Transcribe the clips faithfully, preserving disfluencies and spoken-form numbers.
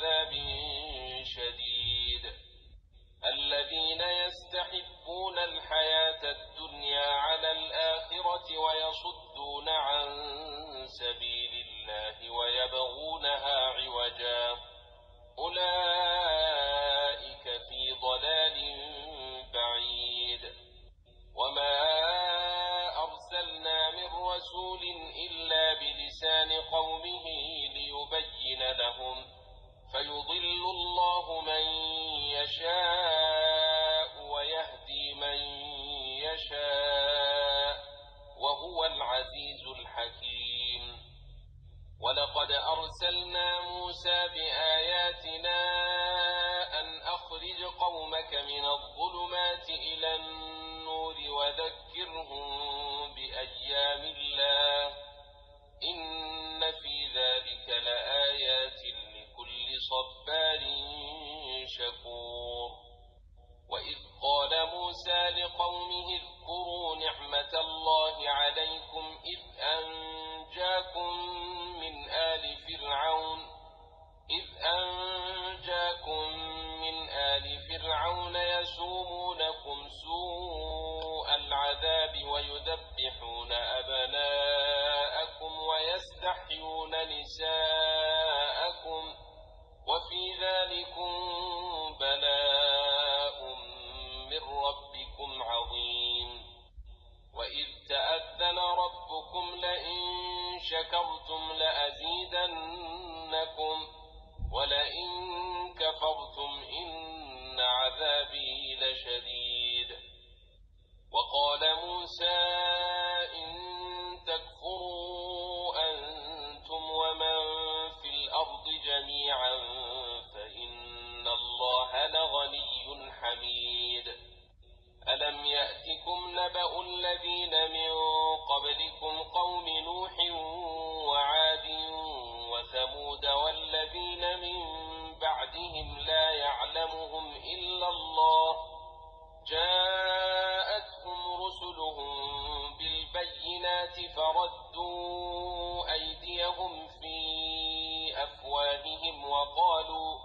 عذاب شديد الذين يستحبون الحياة الدنيا على الآخرة ويصدون عن سبيل الله ويبغونها عوجا أولئك في ضلال بعيد وما أرسلنا من رسول إلا بلسان قومه ليبين لهم فيضل الله من يشاء ويهدي من يشاء وهو العزيز الحكيم ولقد أرسلنا موسى بآياتنا أن أخرج قومك من الظلمات إلى النور وذكرهم بأيام الله إن في ذلك لآيات لكل صبار شكور وإذ قال موسى لقومه اذكروا نعمة الله عليكم إذ أنجاكم من آل فرعون إذ أنجاكم من آل فرعون يسومونكم سوء العذاب ويذبحون أبناءكم ويستحيون نساءكم وفي ذلكم بلاء من ربكم عظيم وإذ تأذن ربكم لئن شكرتم لأزيدنكم ولئن كفرتم إن عذابي لشديد وقال موسى إن تكفروا أنتم ومن في الأرض جميعا فإن الله لغني حميد ألم يأتكم نبأ الذين من قبلكم قوم نوح وعاد وثمود والذين من بعدهم لا يعلمهم إلا الله جاءتهم رسلهم بالبينات فردوا أيديهم في أفواههم وقالوا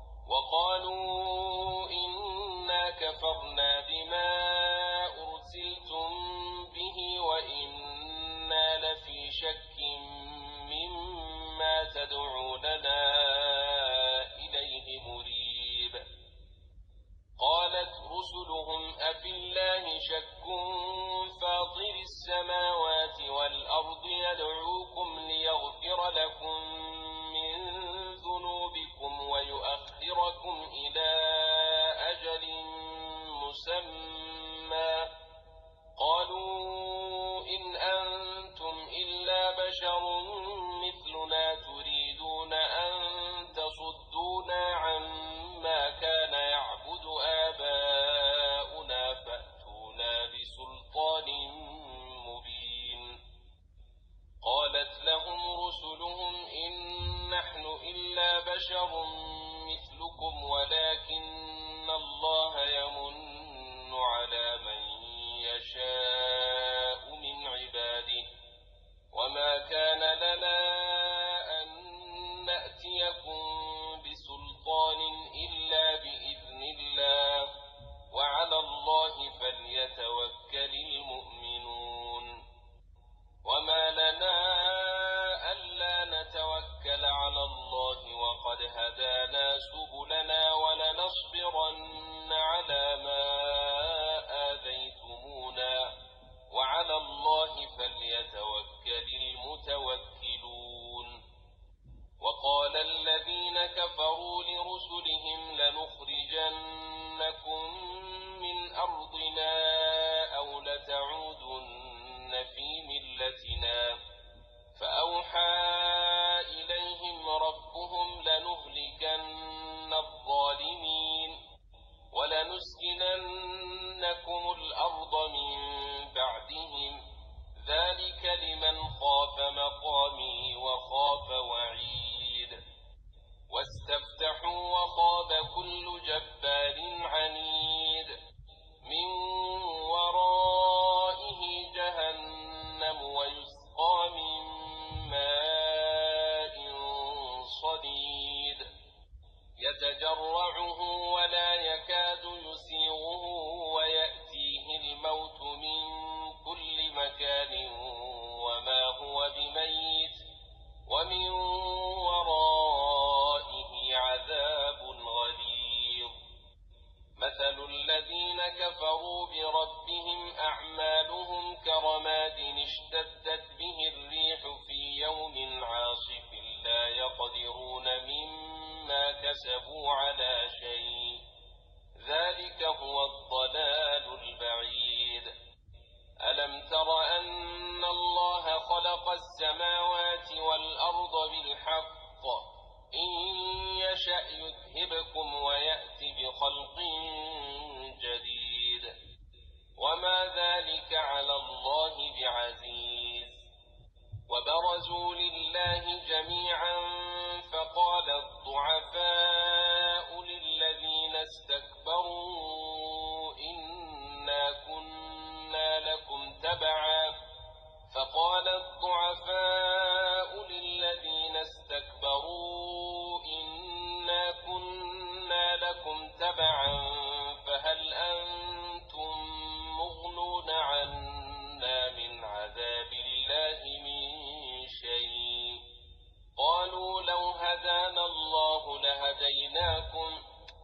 وقالوا إنا كفرنا بما أرسلتم به وإنا لفي شك مما تدعوننا إليه مريب قالت رسلهم أفي الله شك فاطر السماوات والأرض يدعوكم ليغفر لكم من ذنوبكم ويؤخركم إلى أجل مسمى قالوا إن أنتم إلا بشر مثلنا تريدون أن تصدونا عما كان يعبد آباؤنا فأتونا بسلطان مبين قالت لهم رسلهم إن نحن إلا بشر مثلكم ولكن الله يمن على من يشاء من عباده وما كان لنا أن نأتيكم بسلطان إلا بإذن الله وعلى الله فليتوكل المؤمنون وما لنا ألا نتوكل على الله وقد هدانا سبلنا ولنصبرن على ما آذيتمونا وعلى الله فليتوكل المتوكلون وقال الذين كفروا لرسلهم لنخرجنكم من أرضنا أو لتعودن في ملتنا فأوحى إليهم ربهم لنهلكن الظالمين ولنسكننكم الأرض من بعدهم ذلك لمن خاف مقامي وخاف وعيد واستفتحوا وخاب كل جبار عنيد من ورائه جهنم ويسقى من ماء صديد يتجرعه ولا يكاد يسيغه ويأتيه الموت من كل مكان وما هو بميت ومن ورائه عذاب غليظ. مثل الذين كفروا بربهم أعمالهم كرماد اشتدت به الريح في يوم عاصف لا يقدرون مما كسبوا على شيء ذلك هو الضلال البعيد. ألم تر أن الله خلق السماوات والأرض بالحق إن يشأ يذهبكم ويأت بخلق جديد وما ذلك على الله بعزيز. وبرزوا لله جميعا فقال الضعفاء للذين استكبروا إنا كنا لكم تبعا فقال الضعفاء للذين استكبروا إنا كنا لكم تبعا فهل أنتم مغنون عنا من عذاب الله من شيء قالوا لو هدانا الله لهديناكم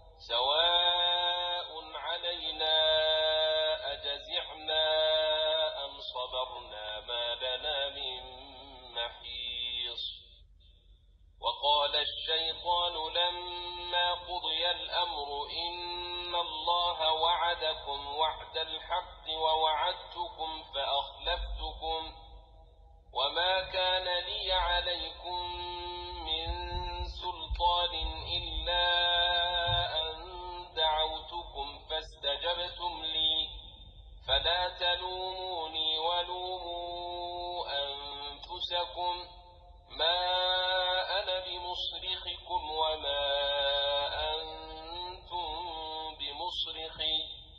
سواء علينا أجزعنا أم صبرنا ما لنا من محيص. وقال الشيطان لما قضي الأمر إن الله وعدكم وعد الحق ووعدتكم فأخلفتكم وما كان لي عليكم من سلطان إلا أن دعوتكم فاستجبتم لي فلا تلوموني ولوموا أنفسكم ما أنا بمصرخكم وما أنتم بمصرخي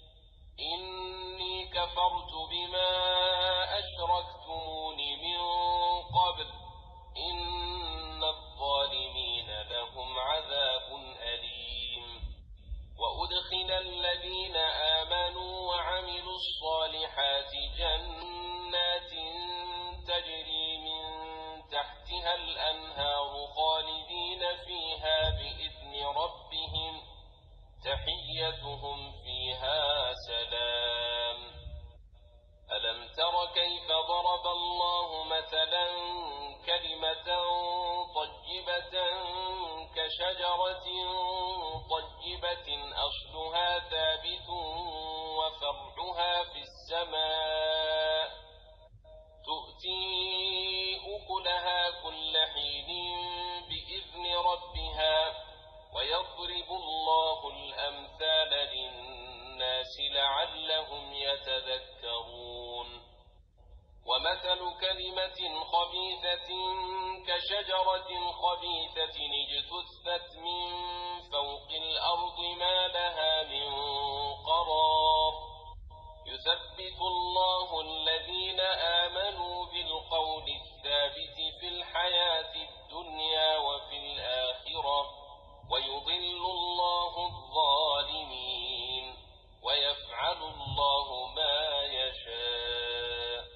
إني كفرت بما أشركتمون من قبل إن الظالمين لهم عذاب أليم. وأدخل الذين آمنوا وعملوا الصالحات جنات تجري من تحتها الأنهار خالدين فيها بإذن ربهم تحيتهم فيها سلام. ألم تر كيف ضرب الله مثلا كلمة طيبة كشجرة طيبة أصلها ثابت وفرعها في السماء تؤتي أكلها كل حين بإذن ربها ويضرب الله الأمثال للناس لعلهم يتذكرون. ومثل كلمة خبيثة كشجرة خبيثة اجتثت من فوق الأرض ما لها من قرار يثبت الله الذين آمنوا بالقول الثابت في الحياة الدنيا وفي الآخرة ويضل الله الظالمين ويفعل الله ما يشاء.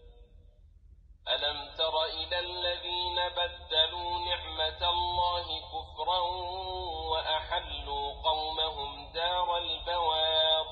ألم تر إلى الذين بدلوا نعمة الله كفرا وأحلوا قومهم دار البوار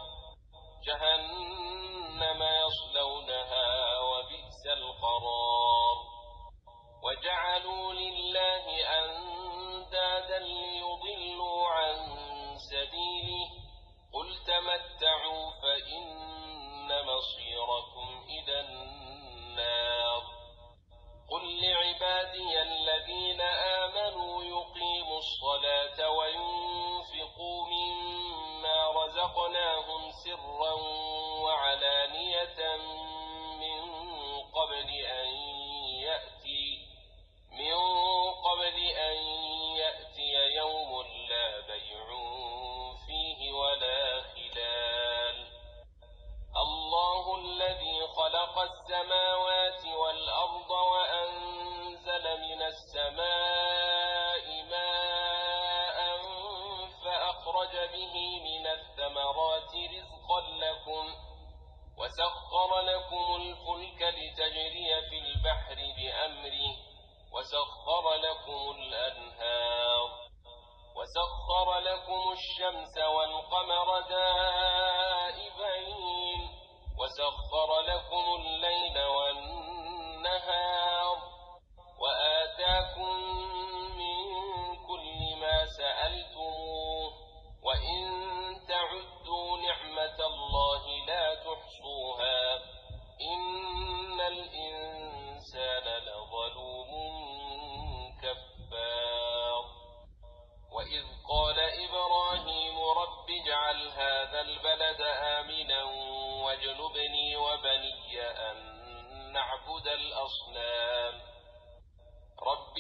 جهنم يصلونها وبئس القرار. وجعلوا لله أندادا ليضلوا عن سبيله قل تمتعوا فإن مصيركم إلى النار. قل لعبادي الذين آمنوا يقيموا الصلاة وينفقوا مما رزقناهم سرا وعلانية من قبل أن يأتي من قبل أن يأتي يوم لا بيع فيه ولا خلال. الله الذي خلق السماوات والأرض وأنزل من السماء ماء الثمرات رزقا لكم وسخر لكم الفلك لتجري في البحر بأمره وسخر لكم الأنهار وسخر لكم الشمس والقمر دائبين وسخر لكم الليل والنهار وآتاكم من كل ما سألتموه وإن تعدوا نعمة الله لا تحصوها إن الإنسان لظلوم كفار. وإذ قال إبراهيم رب اجعل هذا البلد آمنا واجنبني وبني أن نعبد الأصنام رب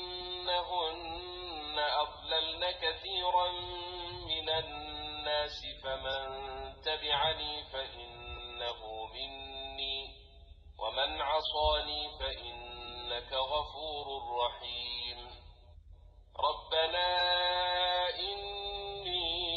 إنهن أضللن كثيرا من الناس فمن تبعني فإنه مني ومن عصاني فإنك غفور رحيم. ربنا إني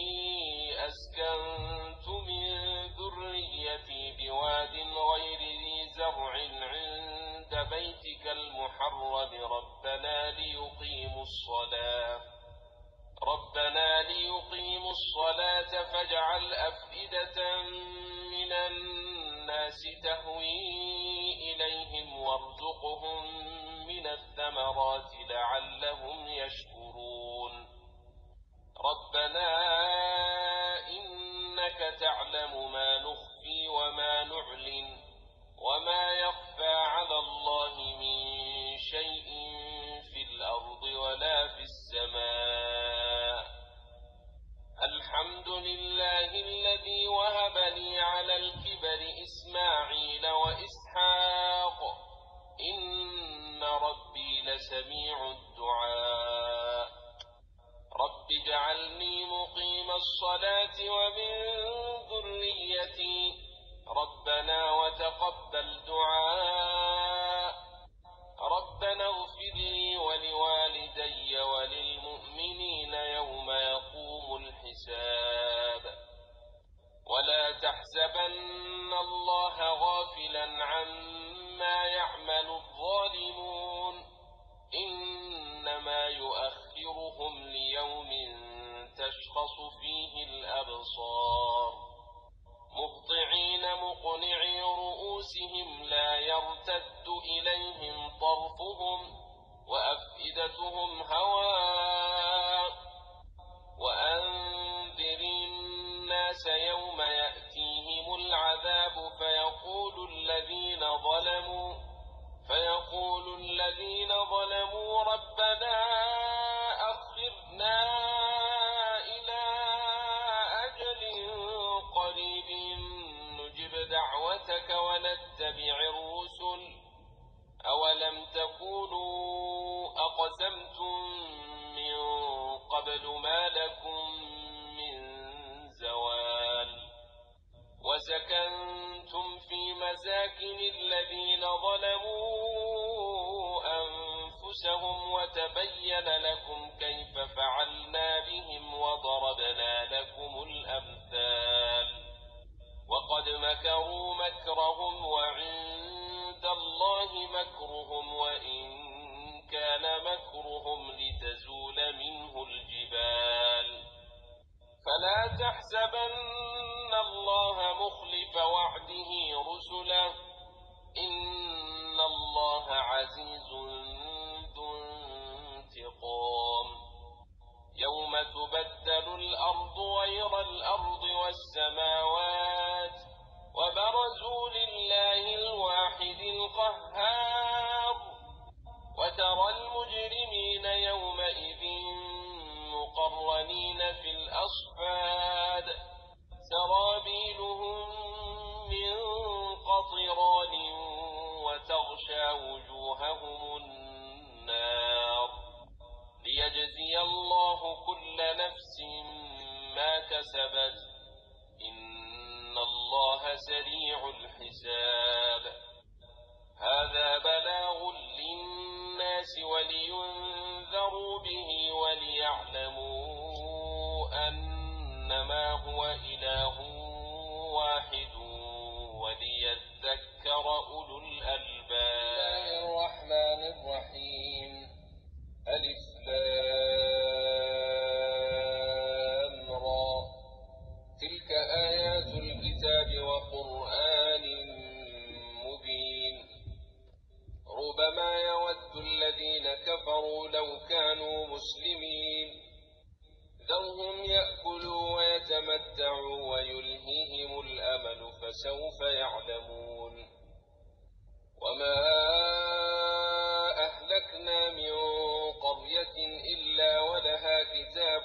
أسكنت من ذريتي بواد غير ذي زرع عند بيتك المحرم ربنا ليقيموا الصلاة ربنا ليقيموا الصلاة فاجعل أفئدة من الناس تهوي إليهم وارزقهم من الثمرات لعلهم يشكرون. ربنا إنك تعلم ما نخفي وما نعلن وما يخفى على الله من شيء في الأرض ولا في السماء. الحمد لله الذي وهب لي على الكبر إسماعيل وإسحاق إن ربي لسميع الدعاء. رب اجعلني مقيم الصلاة ومن ذريتي ربنا وتقبل دعاء. ربنا اغفر لي ولوالدي وللمؤمنين يوم يقوم الحساب. ولا تحسبن الله غافلا عما يعمل الظالمون إنما يؤخرهم ليوم تشخص فيه الأبصار مهطعين مقنعي رؤوسهم لا يرتد إليهم طرفهم وأفئدتهم هواء. وأنذر الناس يوم يأتيهم العذاب فيقول الذين ظلموا فيقول الذين ظلموا ربنا أخرنا إلى أجل قريب نجب دعوتك ونتبع الرسل أولم تكونوا أقسمتم من قبل ما لكم من زوال وسكنتم في مساكن الذين ظلموا أنفسهم وتبين لكم كيف فعلنا بهم وضربنا لكم الأمثال وقد مكروا مكرهم وعند الله مكرهم وإن كان مكرهم لتزول منه الجبال. فلا تحسبن الله مخلف وعده رسله إن الله عزيز ذو انتقام. يوم تبدل الأرض غير الأرض والسماوات وبرزوا لله الواحد القهار وترى المجرمين يومئذ مقرنين في الأصفاد سرابيلهم من قطران وتغشى وجوههم النار ليجزي الله كل نفس ما كسبت إن الله سريع الحساب. هذا بلاغ للناس ولينذروا به وليعلموا أنما هو إله فسوف يعلمون. وما أهلكنا من قرية إلا ولها كتاب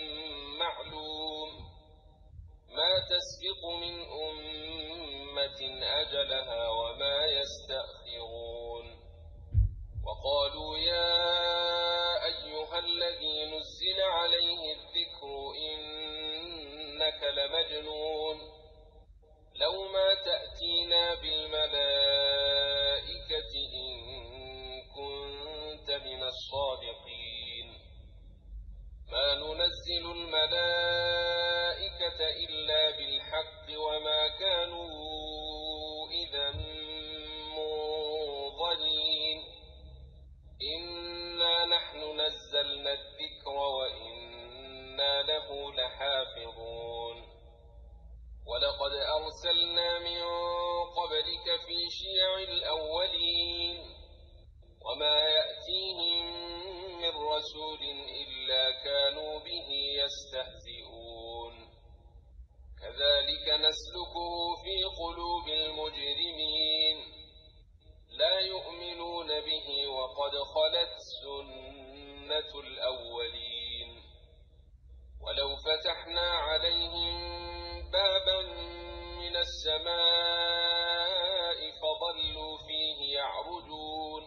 معلوم ما تسبق من أمة أجلها وما يستأخرون. وقالوا يا أيها الذي نزل عليه الذكر إنك لمجنون لو ما تأتينا بالملائكة إن كنت من الصادقين. ما ننزل الملائكة إلا بالحق وما كانوا إذا منظرين. إنا نحن نزلنا الذكر وإنا له لحافظون. ولقد أرسلنا من قبلك في شيع الأولين وما يأتيهم من رسول إلا كانوا به يستهزئون. كذلك نسلكه في قلوب المجرمين لا يؤمنون به وقد خلت سنة الأولين. ولو فتحنا عليهم بابا من السماء فظلوا فيه يعرجون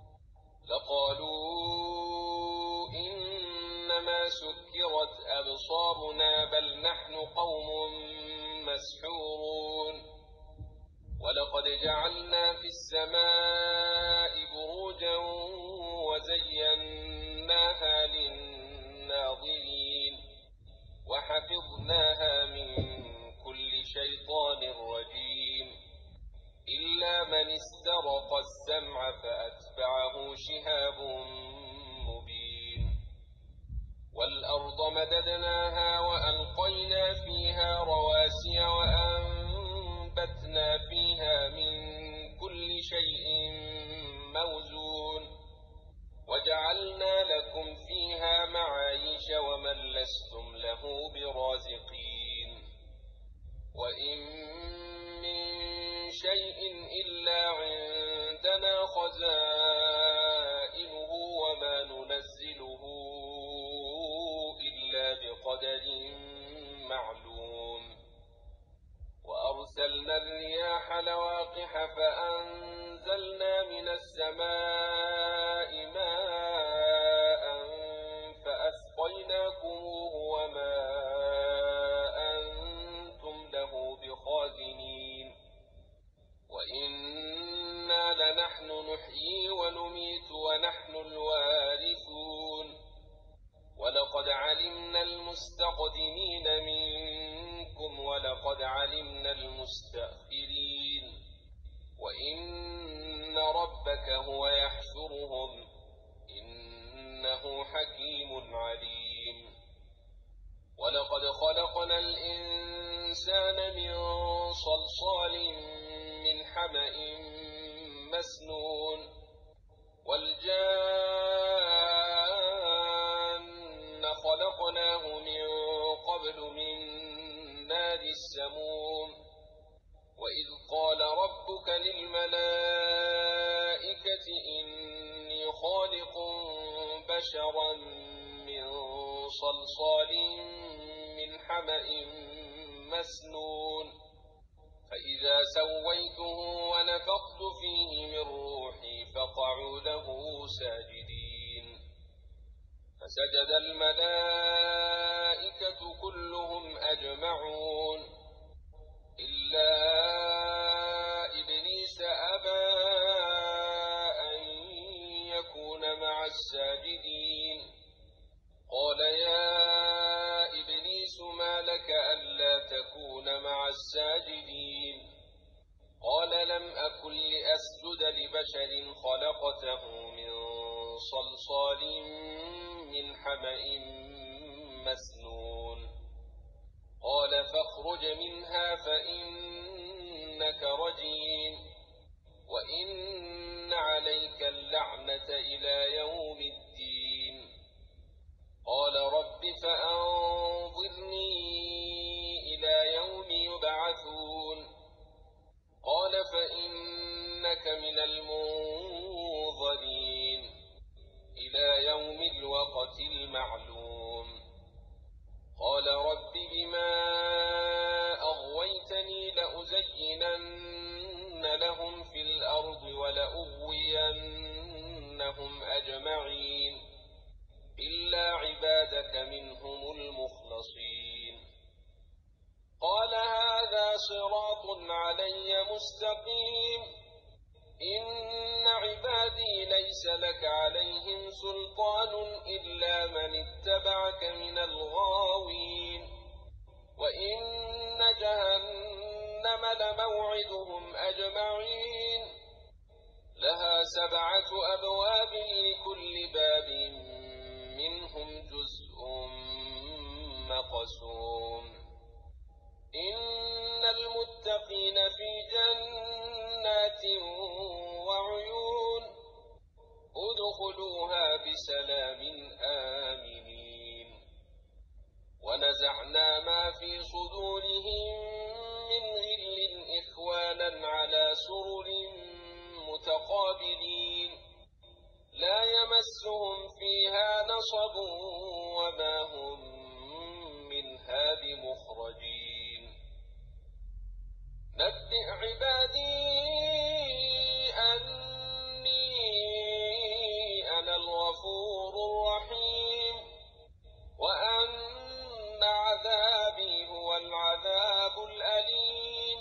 لقالوا إنما سكرت أبصارنا بل نحن قوم مسحورون. ولقد جعلنا في السماء بروجا وزيناها للناظرين وحفظناها من كل شيطان رجيم إلا من استرق السمع فأتبعه شهاب مبين. والأرض مددناها وألقينا فيها رواسي وأنبتنا فيها من كل شيء موزون وجعلنا لكم فيها معايش ومن لستم له برازقين. وإن من شيء إلا عندنا خزائنه وما ننزله إلا بقدر معلوم. وأرسلنا الرياح لواقح فأنزلنا من السماء ماء فأسقيناكموه وما أنتم له بخازنين. وإنا لنحن نحيي ونميت ونحن الوارثون. ولقد علمنا المستقدمين منكم ولقد علمنا المستأخرين وإن ربك هو يحشرهم إنه حكيم عليم. ولقد خلقنا الإنسان من صلصال من حمأ مسنون والجان خلقناه من قبل من نار السموم. وإذ قال ربك للملائكة إني خالق بشرا من صلصال من حمأ مسنون فإذا سويته ونفخت فيه من روحي فقعوا له ساجدين. فسجد الملائكة كلهم أجمعون إلا إبليس أبى أن يكون مع الساجدين. قال يا إبليس ما لك ألا تكون مع الساجدين؟ قال لم أكن لأسجد لبشر خلقته من صلصال من حمأ مسنون. قال فاخرج منها فإنك رجيم وإن عليك اللعنة إلى يوم الدين. قال رب فأنظرني إلى يوم يبعثون معلوم. قال رب بما أغويتني لأزينن لهم في الأرض ولأغوينهم أجمعين إلا عبادك منهم المخلصين. قال هذا صراط علي مستقيم إن عبادي ليس لك عليهم سلطان إلا من اتبعك من الغاوين وإن جهنم لموعدهم أجمعين لها سبعة أبواب لكل باب منهم جزء مقسوم. إن المتقين في جنات وعيون ادخلوها بسلام آمنين. ونزعنا ما في صدورهم من غل إخوانا على سرر متقابلين لا يمسهم فيها نصب وما هم منها بمخرجين. نبئ عبادي أني أنا الغفور الرحيم وأن عذابي هو العذاب الأليم.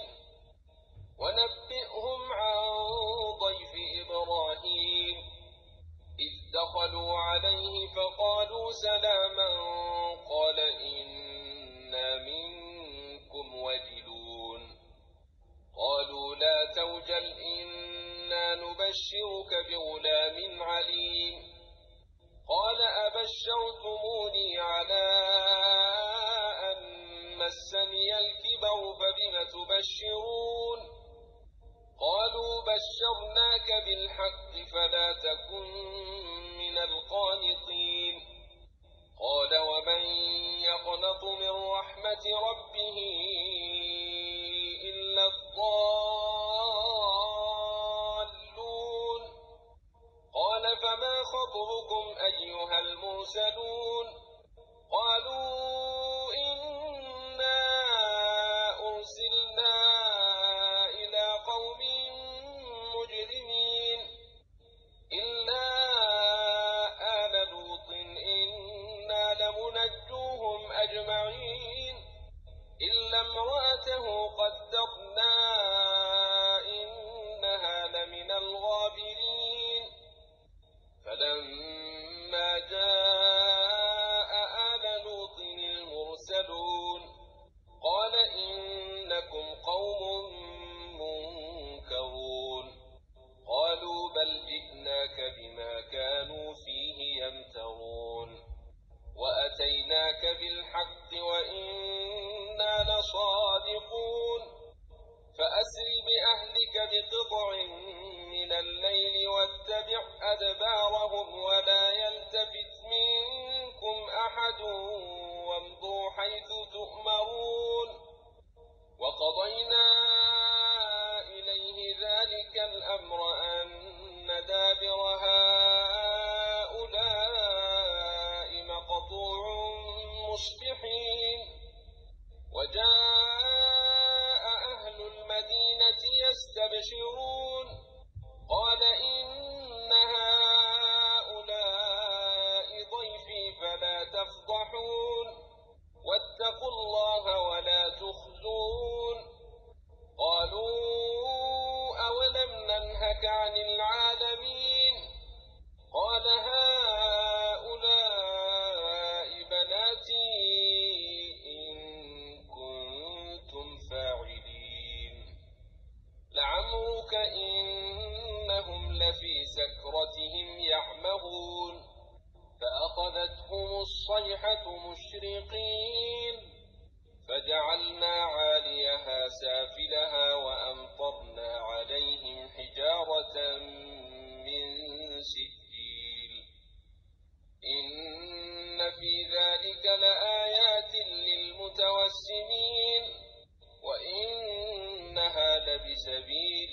ونبئهم عن ضيف إبراهيم إذ دخلوا عليه فقالوا سلاما قال إنا منكم وجلون. قالوا لا توجل إنا نبشرك بغلام عليم. قال أبشرتموني على أن مسني الكبر فبم تبشرون. قالوا بشرناك بالحق فلا تكن من القانطين. قال ومن يقنط من رحمة ربه إلا الضالون. قال فما خطبكم أيها المرسلون. قالوا إنا أرسلنا إلى قوم مجرمين إلا آل لوط إنا لمنجوهم أجمعين إلا امرأته قدرنا إنها لمن الغابرين. فلما جاء آل لوط المرسلون قال إنكم قوم منكرون. قالوا بل جئناك بما كانوا فيه يمترون وأتيناك بالحق وإنا لصادقون. فأسر بأهلك بقطع من الليل واتبع أدبارهم ولا يلتفت منكم أحد وامضوا حيث تؤمرون. وقضينا إليه ذلك الأمر أن دابر هؤلاء مقطوع مصبحين. وجاء أهل المدينة يستبشرون قال إن هؤلاء ضيفي فلا تفضحون واتقوا الله ولا تخزون. قالوا أولم ننهك عن العالمين. قال هؤلاء بناتي إن كنتم فاعلين. لعمرك إنهم لفي سكرتهم يعمهون فأخذتهم الصيحة مشرقين فجعلنا عاليها سافلها وأمطرنا عليهم حجارة من سجيل. إن في ذلك لآيات للمتوسمين وإنها لبسبيل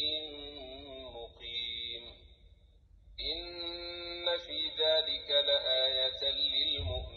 مقيم. إن في ذلك لآية للمؤمنين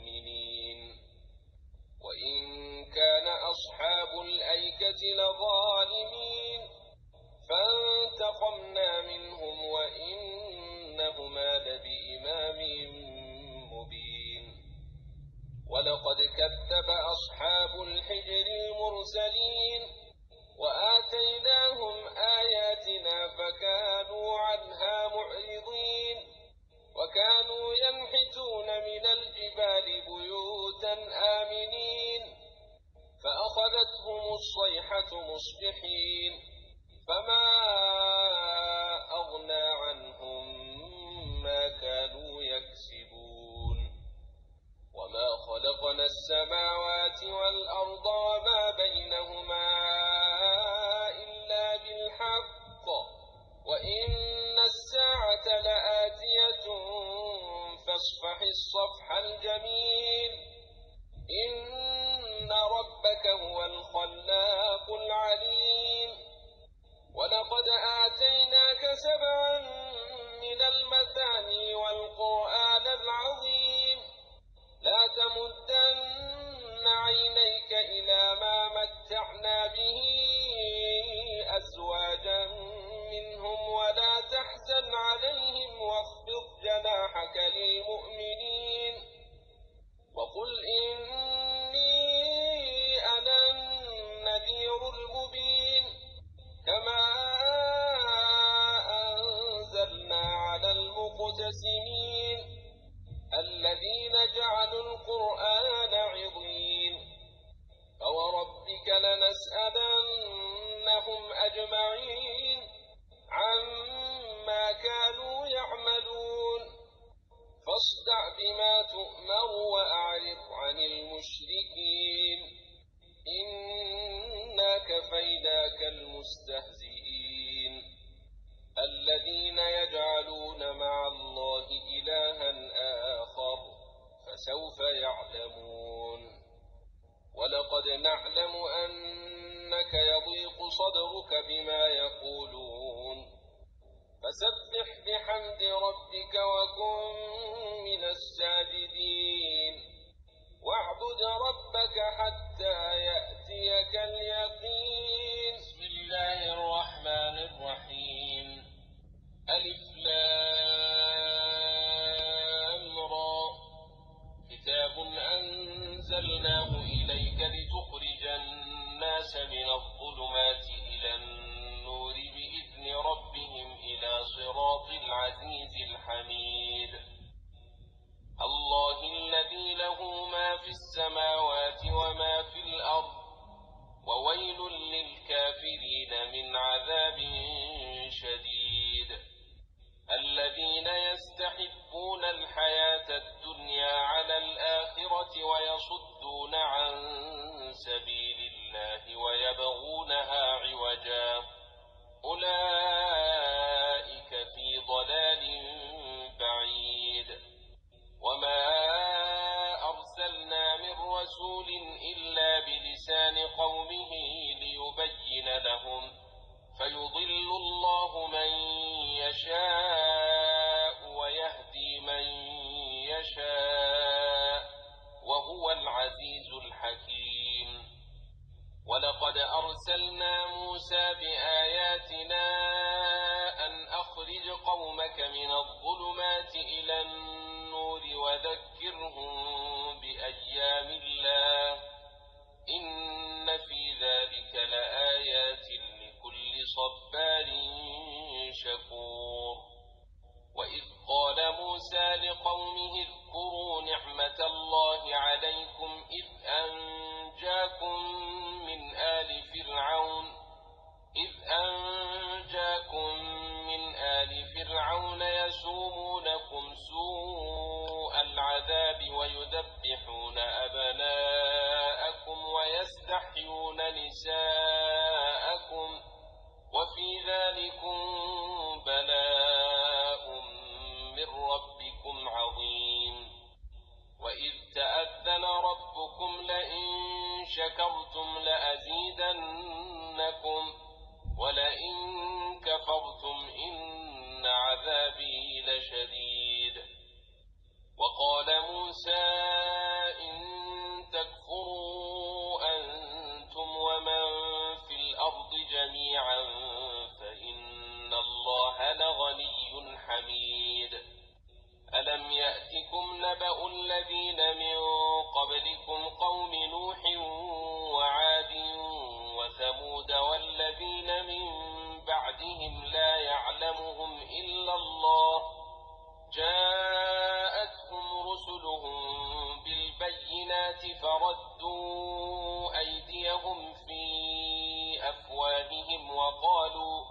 لظالمين فانتقمنا منهم وإنهما لبإمام مبين ولقد كذب أصحاب الحجر المرسلين وآتيناهم آياتنا فكانوا عنها معرضين وكانوا ينحتون من الجبال بيوتا آمنين فأخذتهم الصيحة مصبحين فما أغنى عنهم ما كانوا يكسبون وما خلقنا السماوات والأرض وما بينهما إلا بالحق وإن الساعة لآتية فاصفح الصفح الجميل إن ربك هو الخلاق العليم ولقد آتيناك سبعا من المثاني والقرآن العظيم لا تمدن عينيك إلى ما متعنا به أزواجا منهم ولا تحزن عليهم واخفض جناحك للمؤمنين وقل إني أنا النذير المبين كما أنزلنا على المقتسمين الذين جعلوا القرآن عضين فوربك لنسألنهم أجمعين عما كانوا يعملون فاصدع بما تؤمر وأعرض عن المشركين إنا كفيناك المستهزئين الذين يجعلون مع الله إلها آخر فسوف يعلمون ولقد نعلم أنك يضيق صدرك بما يقولون فسبح بحمد ربك وكن من الساجدين واعبد ربك حتى يأتيك اليقين بسم الله الرحمن الرحيم ألف لام را كتاب أنزلناه إليك لتخرج الناس من الظلمات إلى النور بإذن ربهم إلى صراط العزيز الحميد الله الذي له ما في السماوات وما في الأرض وويل للكافرين من عذاب شديد الذين يستحبون الحياة الدنيا على الآخرة ويصدون عن سبيل الله ويبغونها عوجا أولئك في ضلال بعيد وما أرسلنا من رسول إلا بلسان قومه ليبين لهم فيضل الله من يشاء ويهدي من يشاء وهو العزيز الحكيم ولقد أرسلنا موسى بآياتنا أن أخرج قومك من الظلمات إلى النور وذكرهم بأيام الله إن في ذلك لآيات لكل صبار شكور وإذ قال موسى لقومه اذكروا نعمة الله عليكم إذ أنجاكم من آل فرعون إذ أنجاكم من آل فرعون يسومونكم سوء العذاب ويذبحون أبناءكم ويستحيون نساءكم وفي ذلكم بلاء من ربكم عظيم وإذ تأذن ربكم لئن شكرتم لأزيدنكم ولئن كفرتم إن عذابي لشديد وقال موسى إن تكفروا أنتم ومن في بالبينات فردوا أيديهم في أفواههم وقالوا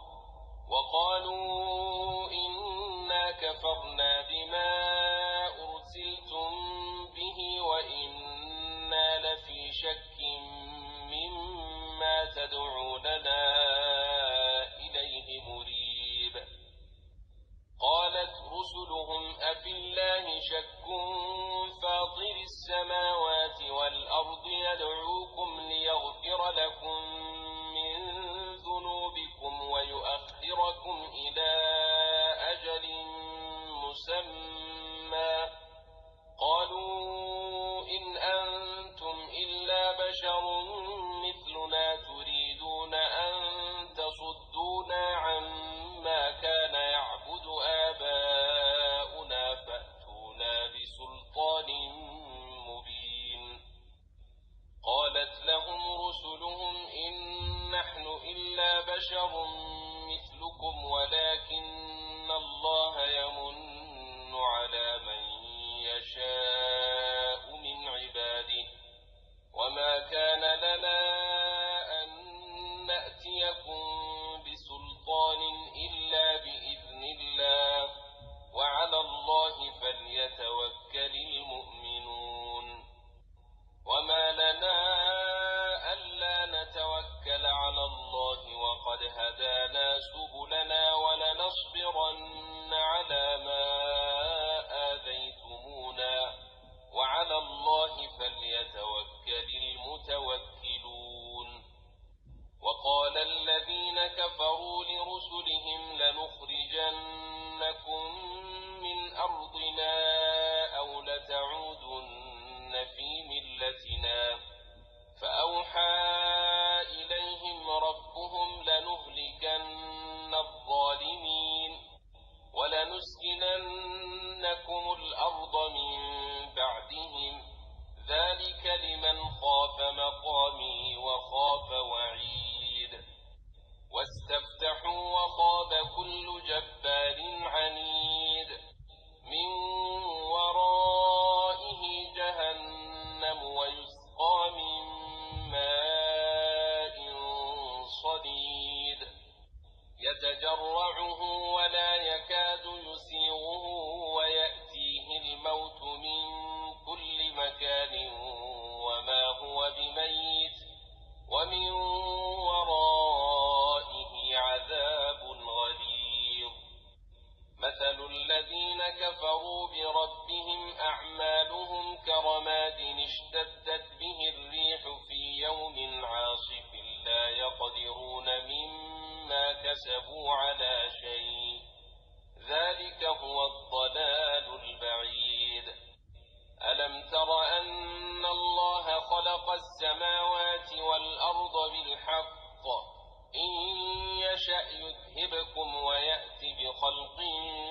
وقالوا إنا كفرنا بما أرسلتم به وإنا لفي شك مما تدعوننا إليه مريب. قالت رسلهم أفي الله شك فاطر السماوات والأرض يدعوكم ليغفر لكم من ذنوبكم ويؤخركم إلى أجل مسمى قالوا إن أنتم إلا بشر مثلنا تريدون أن تصدونا عما كان يعبد آباؤنا فأتونا بسلطان مبين. قالت لهم رسلهم إن نحن إلا بشر مثلكم ولكن الله يمن على من يشاء من عباده وما كان لنا أن نأتيكم بسلطان إلا بإذن الله وعلى الله فليتوكل المؤمنون. وما لنا ألا نتوكل على الله وقد هدانا سبلنا ولنصبرن على ما آذيتمونا وعلى الله فليتوكل المتوكلون. وقال الذين كفروا لرسلهم لنخرجنكم من أرضنا أو لتعودن في ملتنا فأوحى إليهم ربهم لنهلكن الظالمين ولنسكننكم الأرض من بعدهم ذلك لمن خاف مقامي وخاف وعيد. واستفتحوا وخاب كل جبار عنيد من ورائه جهنم ويسقى من ماء صديد يتجرعه ولا يكاد يسيغه ويأتيه الموت من كل مكان وما هو بميت ومن ورائه عذاب غليظ. مثل الذين كفروا بربهم أعمالهم كرماد اشتدت به الريح في يوم عاصف لا يقدرون مما كسبوا على شيء ذلك هو الضلال البعيد. ألم تر أن الله خلق السماوات والأرض بالحق إن يشأ يذهبكم ويأت بخلق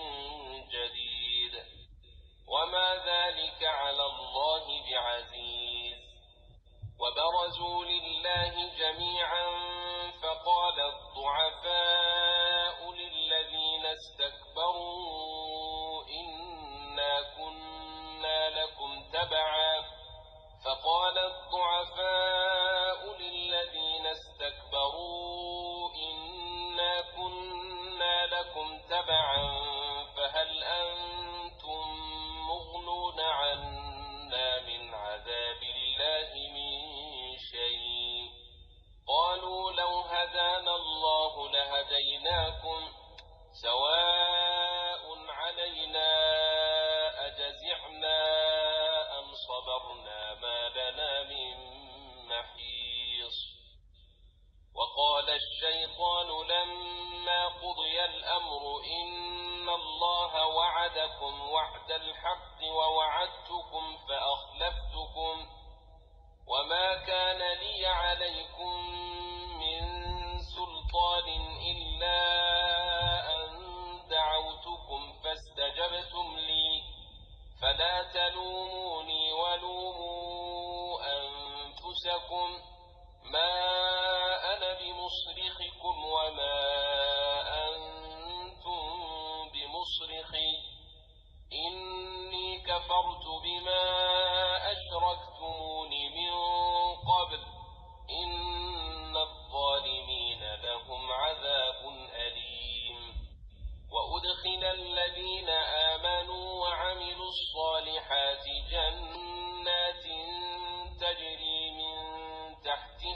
جديد وما ذلك على الله بعزيز. وبرزوا لله جميعا فقال الضعفاء للذين استكبروا إنا كنا لكم تبعا فقال الضعفاء للذين استكبروا إنا كنا لكم تبعا فهل أنتم مغنون عنا من عذاب الله من شيء قالوا لو هدانا الله لهديناكم سواء علينا أجزعنا أم صبرنا ما لنا من محيص. وقال الشيطان لما قضي الأمر إن الله وعدكم وعد الحق ووعدتكم فأخلفتكم وما كان لي عليكم من سلطان إلا أن دعوتكم فاستجبتم لي فلا تلوموني ولوموا أنفسكم ما أنا بمصرخكم وما أنتم بمصرخي إني كفرت بما أشركتم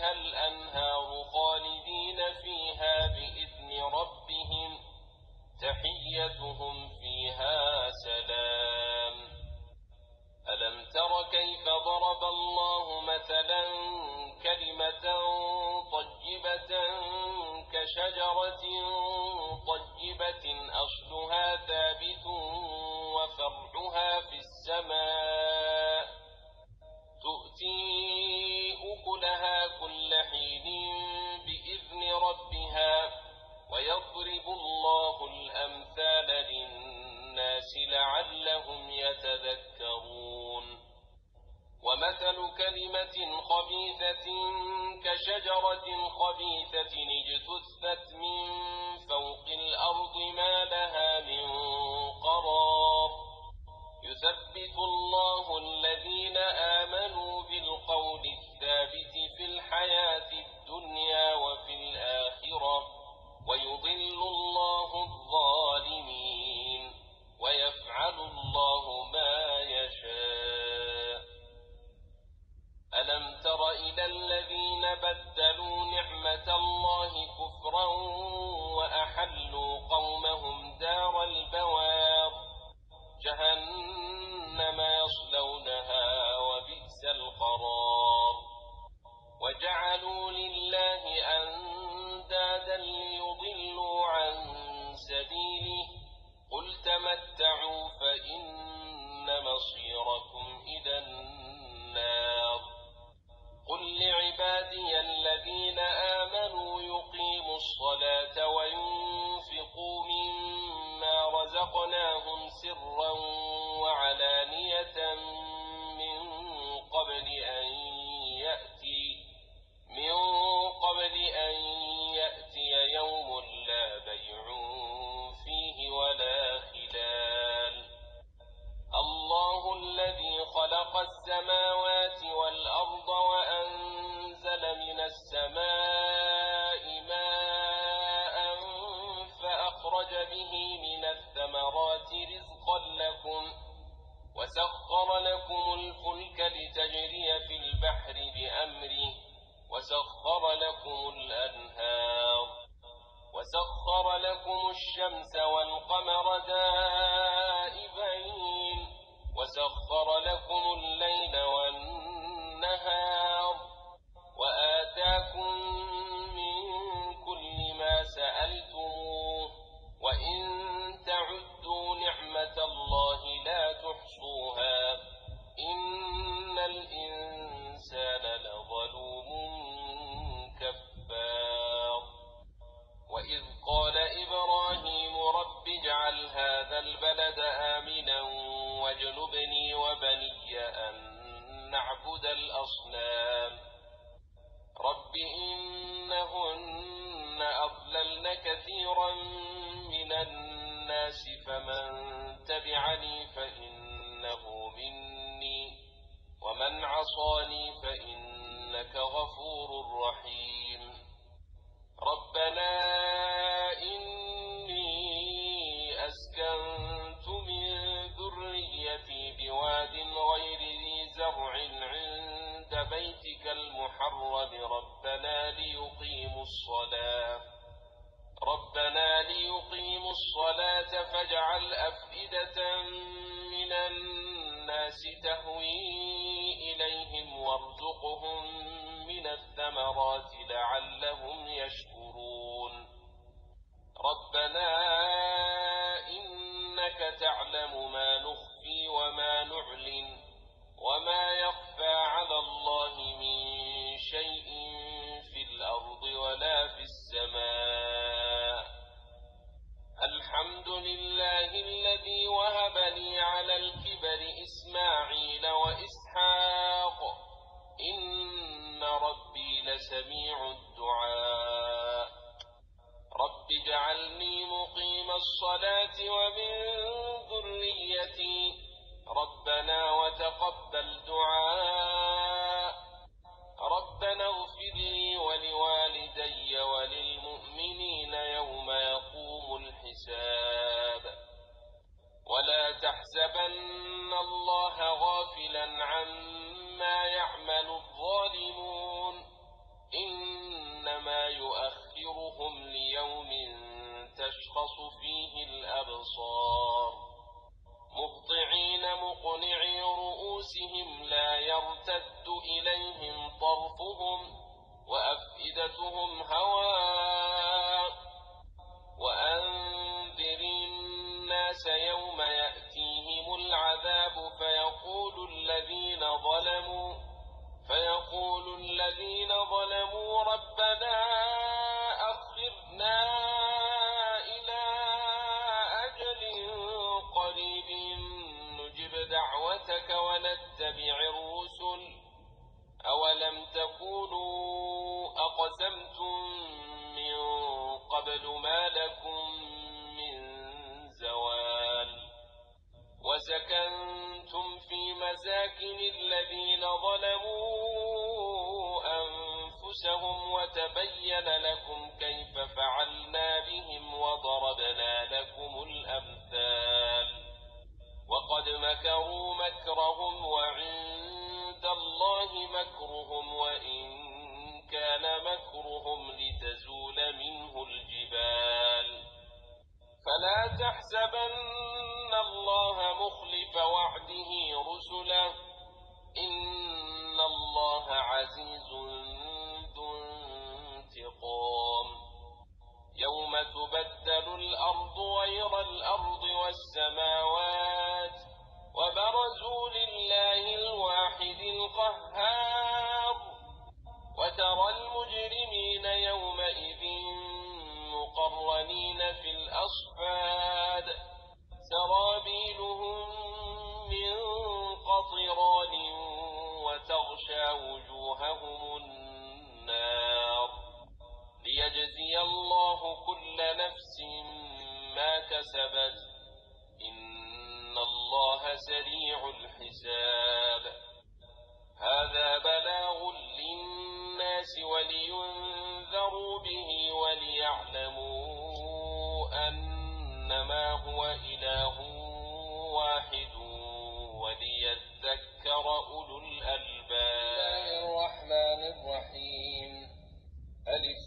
تحتها الأنهار خالدين فيها بإذن ربهم تحيتهم فيها سلام. ألم تر كيف ضرب الله مثلا كلمة طيبة كشجرة طيبة أصلها ثابت وفرعها في السماء تؤتي أكلها كل حين بإذن ربها ويضرب الله الأمثال للناس لعلهم يتذكرون. ومثل كلمة خبيثة كشجرة خبيثة اجتثت من فوق الأرض ما لها من قرار يثبت الله الذين آمنوا بالقول الثابت في الحياة الدنيا وفي الآخرة ويضل الله الظالمين ويفعل الله ما يشاء. ألم تر إلى الذين بدلوا نعمة الله كفرا وأحلوا قومهم دار البوار جهنم يصلونها وبئس القرار وجعلوا لله أندادا ليضلوا عن سبيله قل تمتعوا فإن مصيركم إلى النار. قل لعبادي الذين آمنوا يقيموا الصلاة وينفقوا مما رزقناهم سرا وعلانية من قبل أن يأتي من قبل أن يأتي يوم لا بيع فيه ولا خلال. الله الذي خلق السماوات والأرض وأنزل من السماء ماء فأخرج به من الثمرات رزقا لكم وسخر لكم الفلك لتجري في البحر بأمره وسخر لكم الأنهار وسخر لكم الشمس والقمر دائبين وسخر لكم الليل والنهار وآتاكم من كل ما سألتموه وإن تعدوا نعمة الله لا تحصوها إن الإنسان لظلوم كفار. وإذ قال إبراهيم رب اجعل هذا البلد آمنا واجنبني وبني أن نعبد الأصنام رب إنهن أضللن كثيرا من الناس فمن تبعني فإنه مني ومن عصاني فإنك غفور رحيم. ربنا إني أسكنت من ذريتي بواد غير ذي زرع عند بيتك المحرم ربنا ليقيموا الصلاة ربنا ليقيموا الصلاة فاجعل أفئدة من الناس تهوي إليهم وارزقهم من الثمرات لعلهم يشكرون. ربنا إنك تعلم ما نخفي وما نعلن وما يخفى على الله من شيء في الأرض ولا في السماء. الحمد لله الذي وهب لي على الكبر إسماعيل وإسحاق إن ربي لسميع الدعاء. رب اجعلني مقيم الصلاة ومن ذريتي ربنا وتقبل دعاء. ربنا اغفر لي ولوالدي وللمؤمنين يوم يقوم الحساب. ولا تحسبن الله غافلا عما يعمل الظالمون يوم تشخص فيه الأبصار مهطعين مقنعي رؤوسهم لا يرتد إليهم طرفهم وأفئدتهم هواء وأنذر الناس يوم يأتيهم العذاب فيقول الذين ظلموا فيقول الذين ظلموا ربنا أخرنا إلى أجل قريب نجب دعوتك ونتبع الرسل أولم تكونوا أقسمتم من قبل ما لكم من زوال وسكنتم في مساكن الذين ظلموا أنفسهم وتبين لكم كيف فعلنا بهم وضربنا لكم الأمثال وقد مكروا مكرهم وعند الله مكرهم وإن كان مكرهم لتزول منه الجبال فلا تحسبن الله مخلف وعده رسله إن الله عزيز ذو انتقام يوم تبدل الأرض غير الأرض والسماوات وبرزوا لله الواحد القهار وترى المجرمين يومئذ مقرنين في الأصفاد سرابيلهم من قطران وتغشى وجوههم النار ليجزي الله كل نفس ما كسبت إن الله سريع الحساب هذا بلاغ للناس ولينذروا به وليعلموا أنما هو إله واحد وليذكر أولو الألباب. بسم الله الرحمن الرحيم. ألف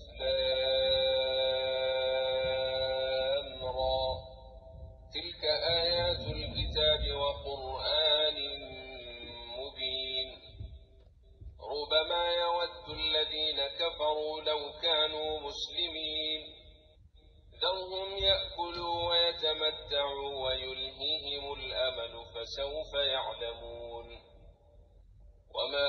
لام را تلك آيات الكتاب وقرآن مبين ربما يود الذين كفروا لو كانوا مسلمين ذرهم يأكلوا ويتمتعوا ويلهيهم الأمل فسوف يعلمون وما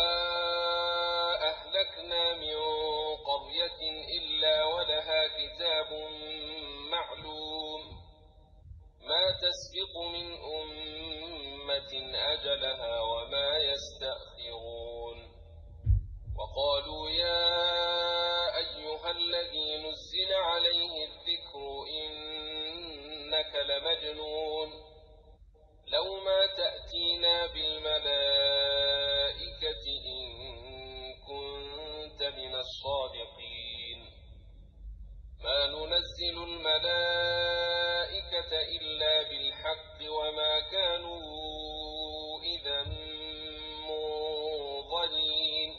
أهلكنا من قرية إلا ولها كتاب معلوم ما تسبق من أمة أجلها وما يستأخرون وقالوا يا أيها الذي نزل عليه الذكر إنك لمجنون لو ما تأتينا بالملائكة إن كنت من الصادقين ما ننزل الملائكة إلا بالحق وما كانوا إذا منظرين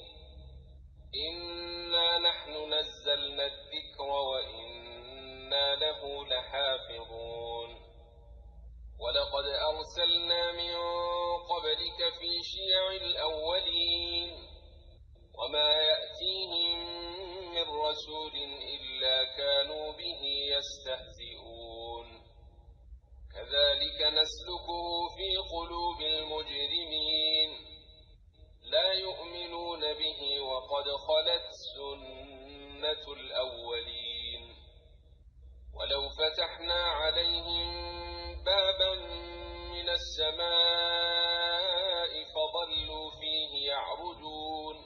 إنا نحن نزلنا الذكر وإنا له لحافظون ولقد أرسلنا من قبلك في شيع الأولين وما يأتيهم من رسول إلا كانوا به يستهزئون كذلك نسلكه في قلوب المجرمين لا يؤمنون به وقد خلت سنة الأولين ولو فتحنا عليهم بابا من السماء فظلوا فيه يعرجون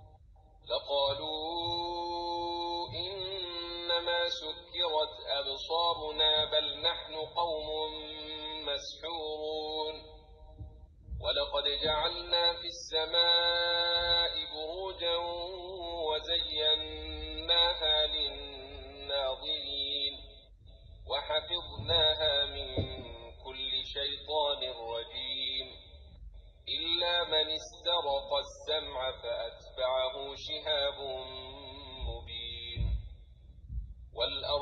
لقالوا إنما سكرت أبصارنا بل نحن قوم مسحورون ولقد جعلنا في السماء بروجا وزيناها للناظرين وحفظناها من كل شيطان رجيم إلا من استرق السمع فأتبعه شهاب مبين والأرض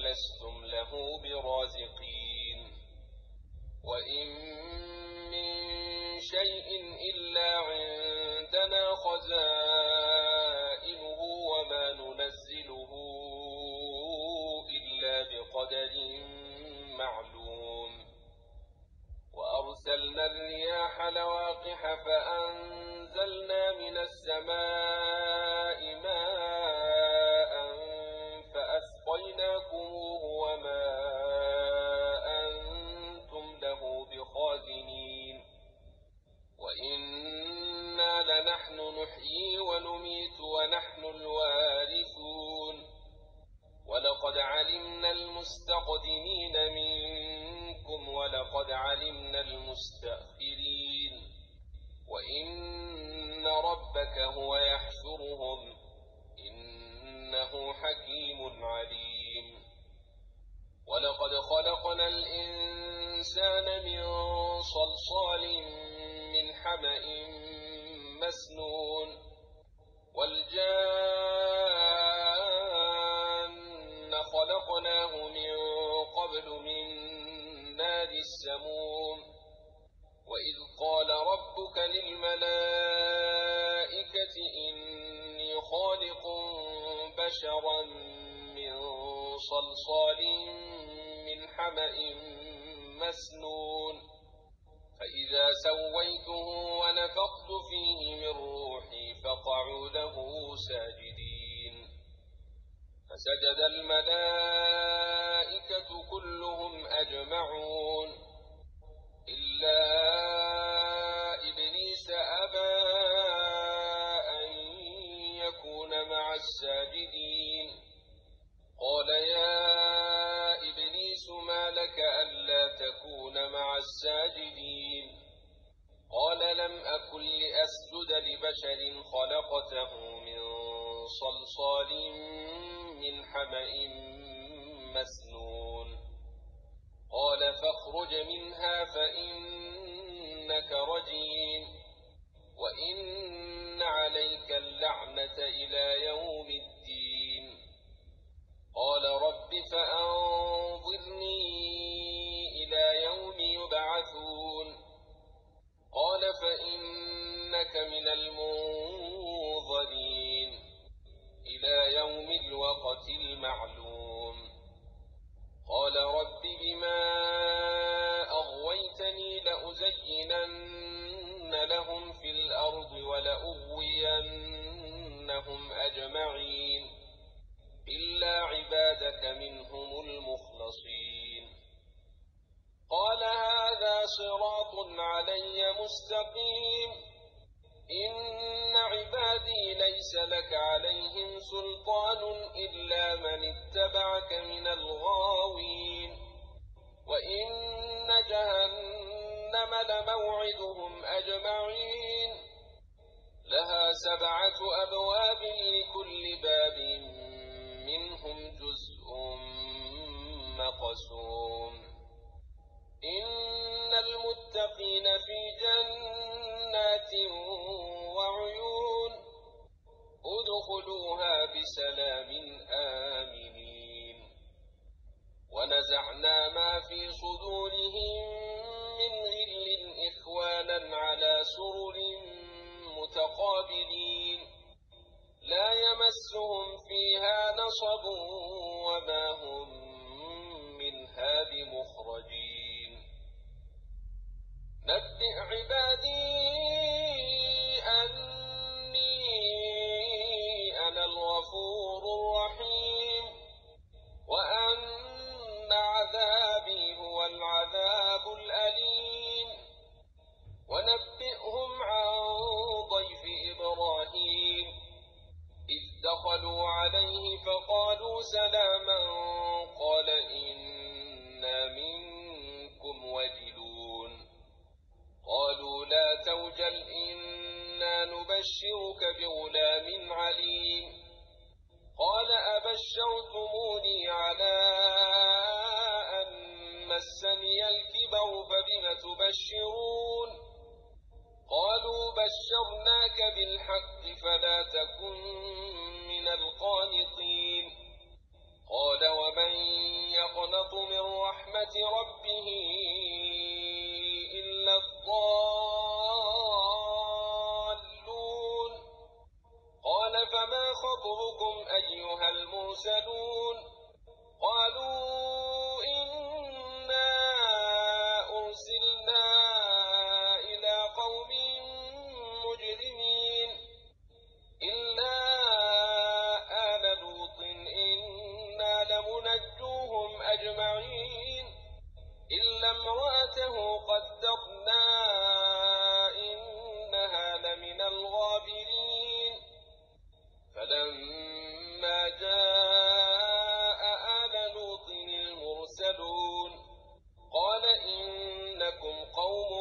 ولستم له برازقين وإن من شيء إلا عندنا خزائنه وما ننزله إلا بقدر معلوم وأرسلنا الرياح لواقح فأنزلنا من السماء ماء فأسقيناكموه وما أنتم له بخازنين وإنا لنحن نحيي ونميت ونحن الوارثون ولقد علمنا المستقدمين منكم ولقد علمنا المستأخرين وإن ربك هو يحشرهم إنه حكيم عليم ولقد خلقنا الإنسان من صلصال من حمأ مسنون والجان خلقناه من قبل من نار السموم وإذ قال ربك للملائكة إني خالق بشرا من صلصال من حمأ مسنون فإذا سويته ونفخت فيه من روحي فقعوا له ساجدين فسجد الملائكة كلهم أجمعون إلا إبليس أبى أن يكون مع الساجدين قال يا إبليس ما لك ألا تكون مع الساجدين قال لم أكن لأسجد لبشر خلقته من صلصال من حمأ مسنون قال فاخرج منها فإنك رجيم وإن عليك اللعنة إلى يوم الدين قال رب فأنظرني إلى يوم يبعثون قال فإنك من المنظرين إلى يوم الوقت المعلوم قال رب بما أغويتني لأزينن لهم في الأرض ولأغوينهم أجمعين إلا عبادك منهم المخلصين قال هذا صراط علي مستقيم إن عبادي ليس لك عليهم سلطان إلا من اتبعك من الغاوين وإن جهنم لموعدهم أجمعين لها سبعة أبواب لكل باب منهم جزء مقسوم إن المتقين في جنات وعيون ادخلوها بسلام آمنين ونزعنا ما في صدورهم من غل إخوانا على سرر متقابلين لا يمسهم فيها نصب وما هم منها بمخرجين نبئ عبادي أني أنا الغفور الرحيم وأن عذابي هو العذاب الأليم ونبئهم عن ضيف إبراهيم إذ دخلوا عليه فقالوا سلاما قال إنا منكم وجلون قالوا لا توجل إنا نبشرك بغلام عليم قال أبشرتموني على أن مسني الكبر فبم تبشرون قالوا بشرناك بالحق فلا تكن من القانطين قال ومن يقنط من رحمة ربه إلا الضالون قال فما خطبكم أيها المرسلون قالوا إنا أرسلنا إلى قوم مجرمين إلا آل لوط إنا لمنجوهم أجمعين إلا امرأته قدرنا إنها لمن الغابرين فلما جاء آل لوط المرسلون قال إنكم قوم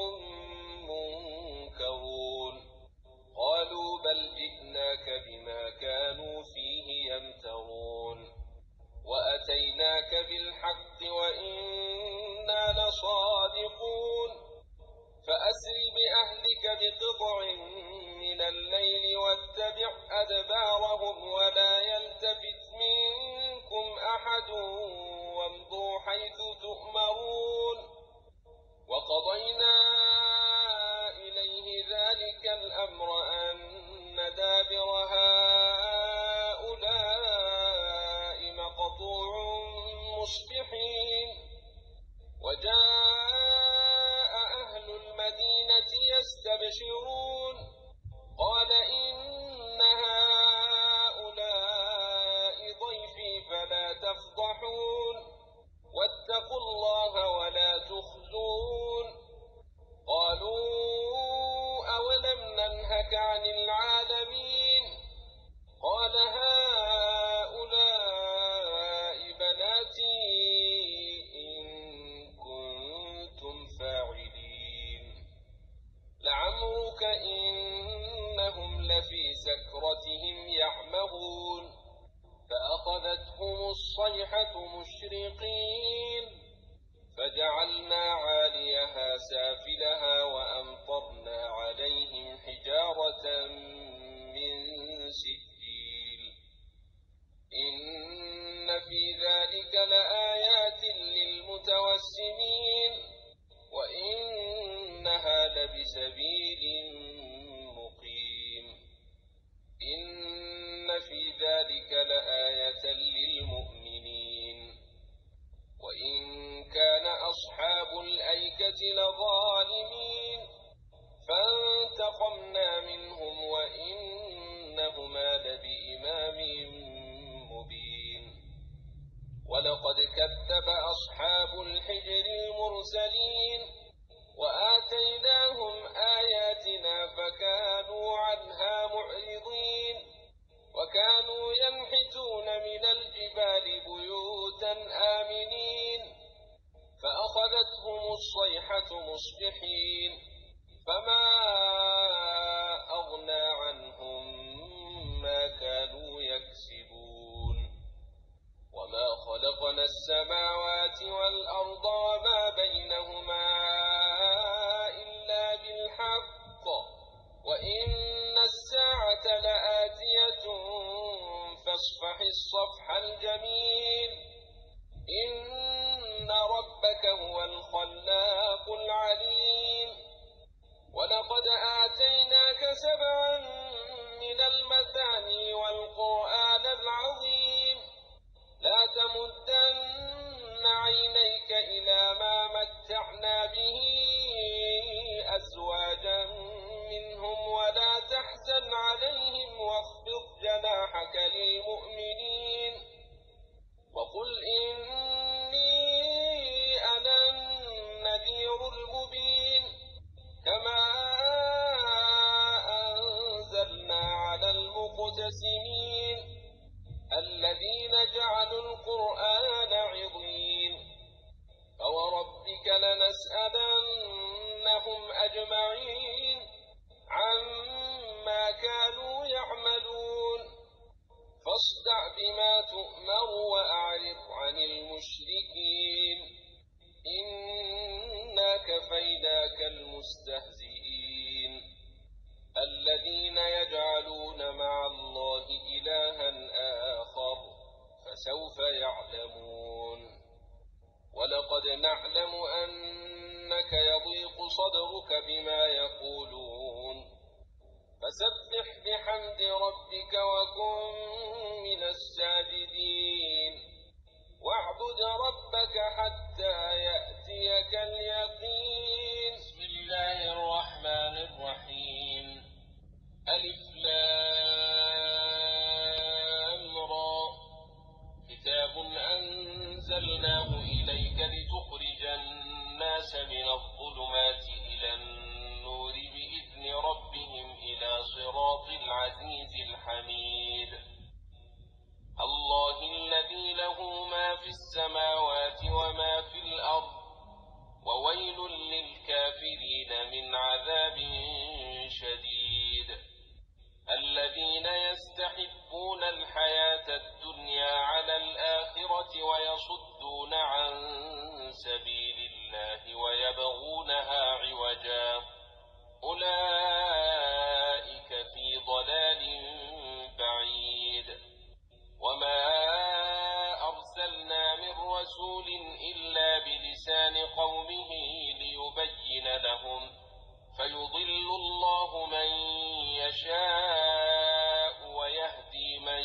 منكرون قالوا بل جئناك بما كانوا فيه يمترون وأتيناك بالحق وإنا لصادقون فأسر بأهلك بقطع من الليل واتبع أدبارهم ولا يلتفت منكم أحد وامضوا حيث تؤمرون وقضينا إليه ذلك الأمر أن دابر هؤلاء مقطوع مصبحين وجاء أهل المدينة يستبشرون قال إن هؤلاء ضيفي فلا تفضحون واتقوا الله ولا تخزون قالوا أولم ننهك عن العالمين قال هؤلاء بناتي إن كنتم فاعلين لعمرك إنهم لفي سكرتهم يعمهون فأخذتهم الصيحة مشرقين فجعلنا عاليها سافلها وأمطرنا عليهم حجارة من سجيل إن في ذلك لآيات للمتوسمين وإنها لبسبيل مقيم إن في ذلك لآية للمؤمنين وإن كان أصحاب الأيكة لظالمين فانتقمنا منهم وإنهما لبإمام مبين ولقد كذب أصحاب الحجر المرسلين وآتيناهم آياتنا فكانوا عنها معرضين وكانوا ينحتون من الجبال بيوتا آمنين فأخذتهم الصيحة مصبحين فما أغنى عنهم ما كانوا يكسبون وما خلقنا السماوات والأرض وما بينهما إلا بالحق وإن الساعة لآتية فاصفح الصفح الجميل إن ربك هو الخلاق العليم ولقد آتيناك سبعا من المثاني والقرآن العظيم لا تمدن عينيك إلى ما متعنا به أزواجا منهم ولا تحزن عليهم واخفض جناحك للمؤمنين وقل إني أنا النذير المبين كما أنزلنا على المقتسمين الذين جعلوا القرآن عضين فوربك لنسألنهم أجمعين عما كانوا يعملون فاصدع بما تؤمر وأعرض عن المشركين إنا كفيناك المستهزئين الذين يجعلون مع الله إلها آخر فسوف يعلمون ولقد نعلم أنك يضيق صدرك بما يقولون فسبح بحمد ربك وكن من الساجدين واعبد ربك حتى يأتيك اليقين. بسم الله الرحمن الرحيم. ألف لام را كتاب أنزلناه إليك لتخرج الناس من الظلمات إلى النور بإذن ربهم إلى صراط العزيز الحميد. الله الذي له ما في السماوات وما في الأرض وويل للكافرين من عذاب شديد. الذين يستحبون الحياة الدنيا على الآخرة ويصدون عن سبيل الله ويبغونها عوجا أولئك في ضلال بعيد. وما أرسلنا من رسول إلا بلسان قومه ليبين لهم فيضل الله من يشاء ويهدي من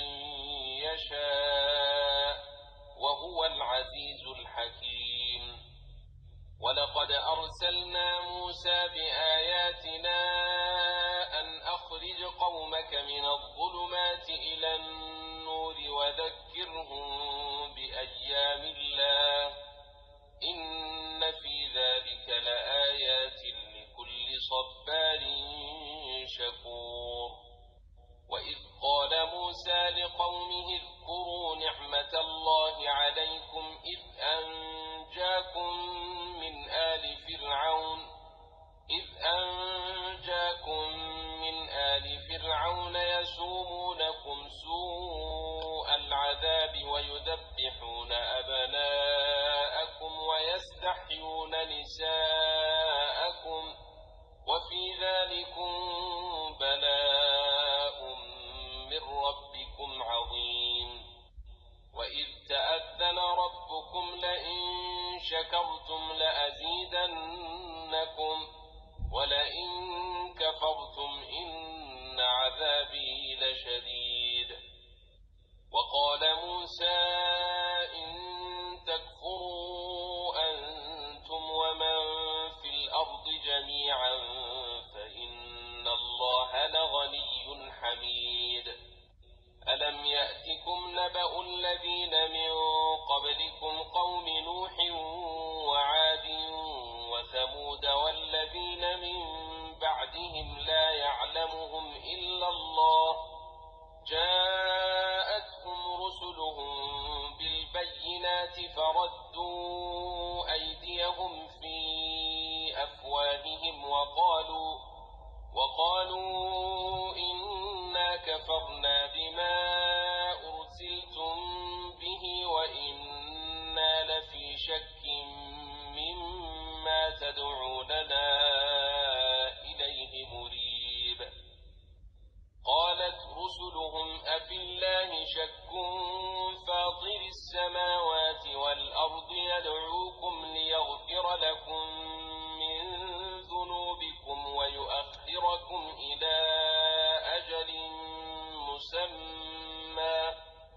يشاء وهو العزيز الحكيم. ولقد أرسلنا موسى بآياتنا أن أخرج قومك من الظلمات إلى النور وذكرهم بأيام الله إن في ذلك لآيات لكل صبار شكور. وإذ قال موسى لقومه اذكروا نعمة الله عليكم إذ أنجاكم من آل فرعون إذ أنجاكم من آل فرعون يسومونكم سوء العذاب ويذبحون أبناءكم ويستحيون نساءكم وفي ذلكم بلاء من ربكم عظيم. وإذ تأذن ربكم لئن شكرتم لأزيدنكم ولئن كفرتم إن عذابي لشديد. وقال موسى إن تكفروا أنتم ومن في الأرض جميعا فإن الله لغني حميد. ألم يأتكم نبأ الذين من قبلكم قوم نوح وعاد وثمود والذين من بعدهم لا يعلمهم إلا الله جاءتهم رسلهم بالبينات فردوا أيديهم في أفواههم وقالوا وقالوا إنا كفرنا بما أرسلتم به وإنا لفي شك مما تدعوننا إليه مريب. قالت رسلهم أفي الله شك فاطر السماوات والأرض يدعوكم ليغفر لكم من ذنوبكم ويؤخركم إلى أجل مسمى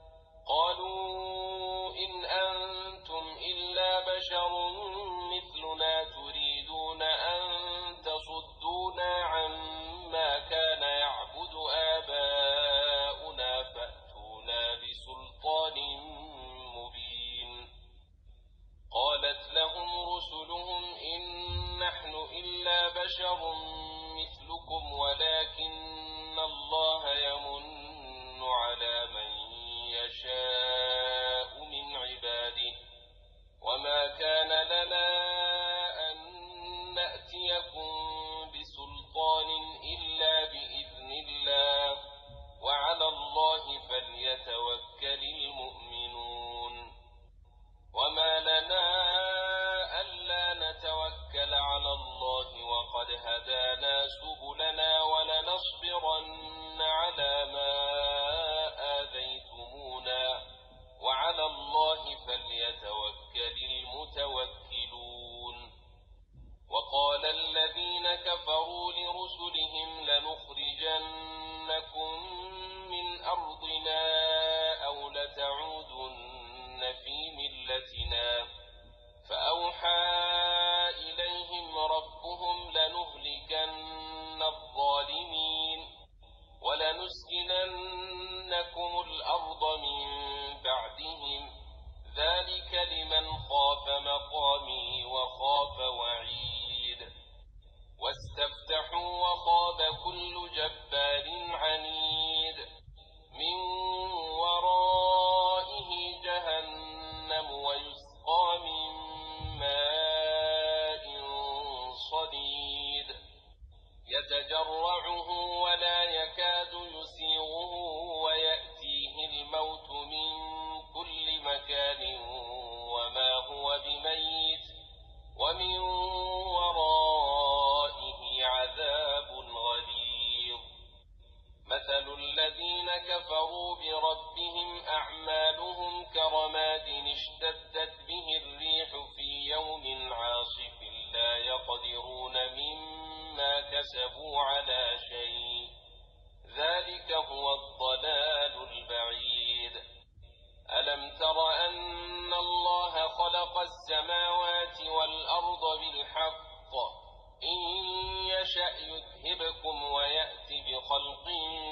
قالوا إن أنتم إلا بشر مثلنا تريدون أن تصدونا عما كان يعبد آباؤنا فأتونا بسلطان مبين. قالت لهم رسلهم إن نحن إلا بشر مثلكم ولكن الله يمن على من يشاء من عباده وما كان لنا أن نأتيكم بسلطان إلا بإذن الله وعلى الله فليتوكل المؤمنون. وما لنا ألا نتوكل على الله وقد هدانا سبلنا ولنصبرن على ما آذيتمونا وعلى بملتنا فأوحى إليهم ربهم لنهلكن الظالمين ولنسكننكم الأرض من بعدهم ذلك لمن خاف مقامي وخاف وعيد واستفتحوا وخاب كل جبار عنيد من ورائه جهنم ويسقى من ماء صديد يتجرعه ولا يكاد يسيغه ويأتيه الموت من كل مكان وما هو بميت ومن ورائه عذاب غليظ مثل الذين كفروا بربهم أعمالهم كرماد اشتدت به الريح في يوم عاصف لا يقدرون مما كسبوا على شيء ذلك هو الضلال البعيد ألم تر أن الله خلق السماوات والأرض بالحق إن يشأ يذهبكم ويأت بخلق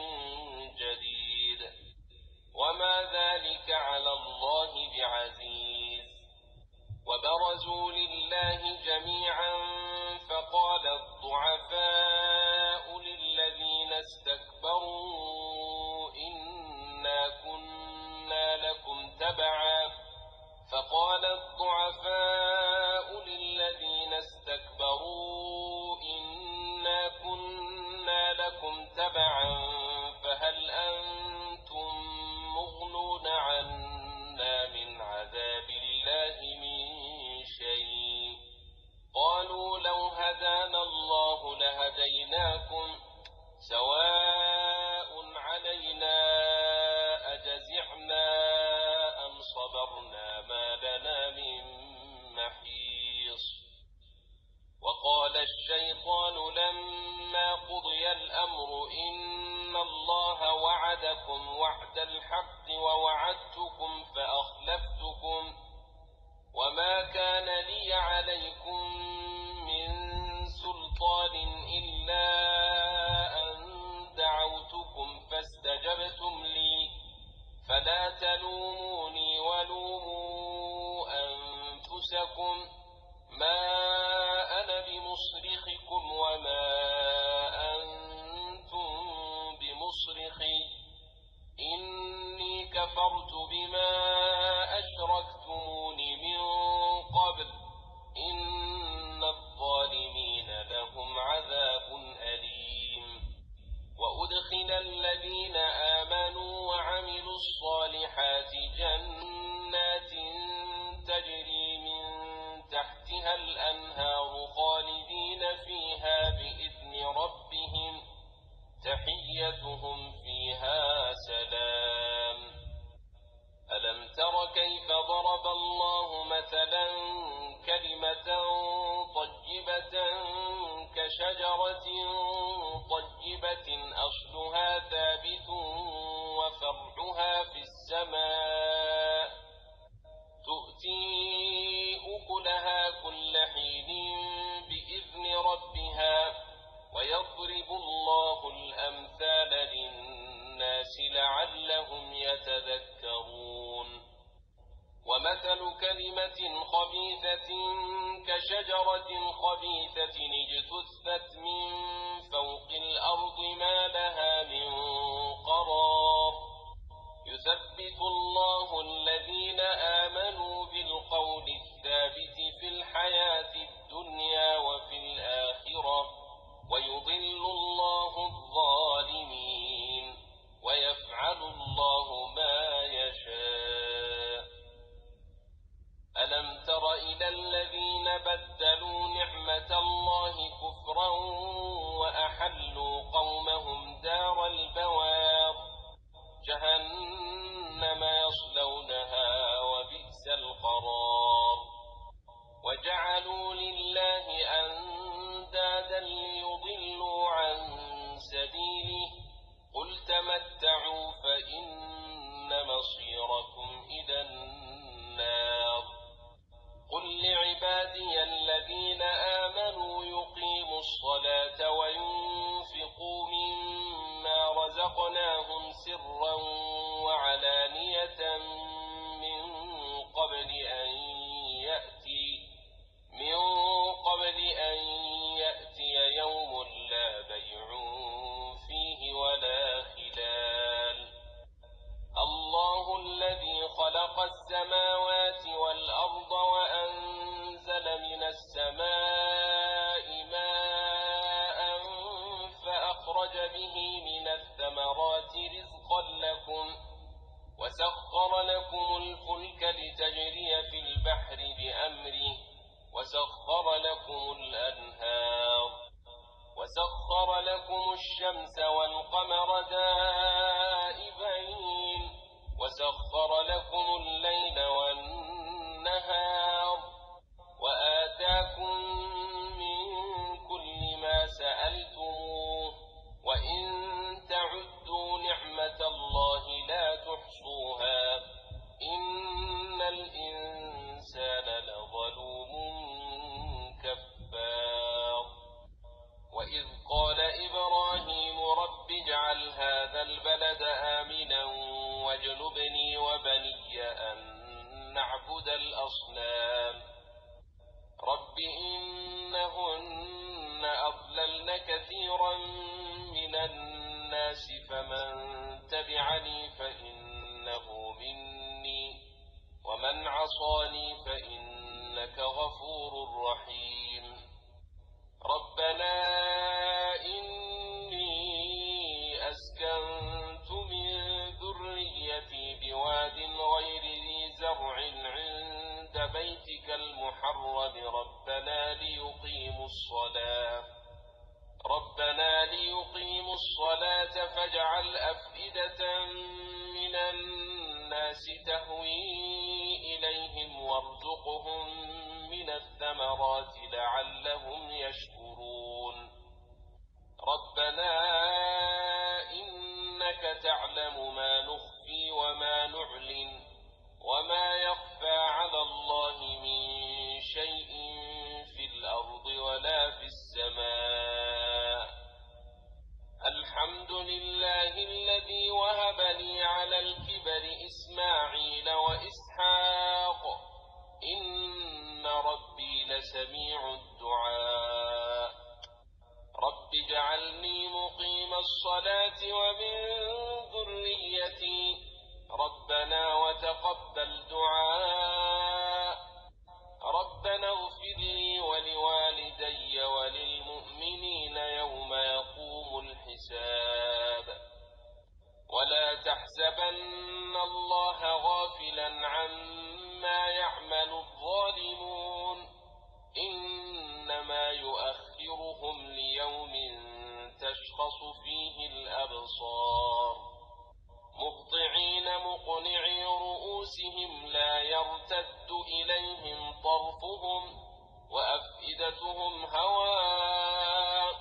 جديد وما ذلك على الله بعزيز وبرزوا لله جميعا فقال الضعفاء للذين استكبروا إنا كنا لكم تبعا فقال الضعفاء للذين استكبروا إنا كنا لكم تبعا فهل أنتم مغنون عنا من عذاب الله من شيء قالوا لو هدانا الله لهديناكم سواء علينا أجزعنا أم صبرنا ما لنا من محيص وقال الشيطان لما قضي الأمر إن الله وعدكم وعد الحق ووعدتكم فأخلفتكم وما كان لي عليكم من سلطان إلا أن دعوتكم فاستجبتم لي فلا تلوموني ولوموا أنفسكم ما أنا بمصرخكم وما أنتم بمصرخي إني كفرت بما أشركتمون من قبل إن الظالمين لهم عذاب أليم وأدخل الذين آمنوا وعملوا الصالحات جنات تجري من تحتها الأنهار خالدين فيها بإذن ربهم تحيتهم فيها سلام ألم تر كيف ضرب الله مثلا كلمة طيبة كشجرة طيبة أصلها ثابت وفرعها في السماء تؤتي أكلها كل حين بإذن ربها ويضرب الله الأمثال للناس لعلهم يتذكرون ومثل كلمة خبيثة كشجرة خبيثة اجتثت من فوق الأرض ما لها من قرار يثبت الله الذين آمنوا بالقول الثابت في الحياة الدنيا وفي الآخرة ويضل الله الظالمين ويفعل الله ما يشاء ألم تر إلى الذين بدلوا نعمة الله كفرا وأحلوا قومهم دار البوار سرا وعلانية من قبل أن يأتي من قبل أن يأتي يوم لا بيع فيه ولا خلال. الله الذي خلق السماوات والأرض وأنزل من السماء ماء فأخرج به من الثمرات رزقا لكم وسخر لكم الفلك لتجري في البحر بأمره وسخر لكم الأنهار وسخر لكم الشمس والقمر دائبين وسخر لكم الليل والنهار وآتاكم من كل ما سألتموه وإن تعدوا نعمة الله لا تحصوها إن الإنسان لظلوم كفار. وإذ قال إبراهيم رب اجعل هذا البلد آمنا واجنبني وبني أن نعبد الأصنام رب إنهن أضللن كثيرا من الناس فمن تبعني فإنه مني ومن عصاني فإنك غفور رحيم. ربنا إني أسكنت من ذريتي بواد غير ذي زرع عند بيتك المحرم ربنا ليقيموا الصلاة ربنا ليقيموا الصلاة فاجعل أفئدة من الناس تهوي إليهم وارزقهم من الثمرات لعلهم يشكرون. ربنا إنك تعلم ما نخفي وما نعلن وما يخفى على الله من شيء في الأرض ولا في السماء. الحمد لله الذي وهب لي على الكبر إسماعيل وإسحاق إن ربي لسميع الدعاء. رب اجعلني مقيم الصلاة ومن ذريتي ربنا وتقبل دعاء. ربنا اغفر لي ولوالدي وللمؤمنين يوم يقوم الحساب. ولا تحسبن الله غافلا عما يعمل الظالمون إنما يؤخرهم ليوم تشخص فيه الأبصار مهطعين مقنعي رؤوسهم لا يرتد إليهم طرفهم وأفئدتهم هواء.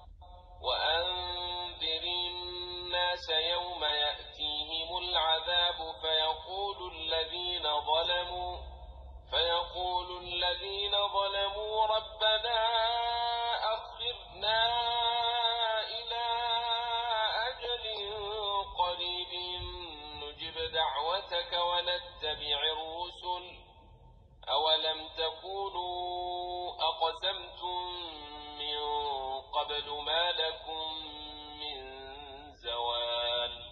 وأنذر الناس يوم يأتيهم العذاب فيقول الذين ظلموا فيقول الذين ظلموا ربنا أخرنا إلى أجل قريب نجب دعوتك ونتبع الرسل أولم تكونوا أقسمتم من قبل ما لكم من زوال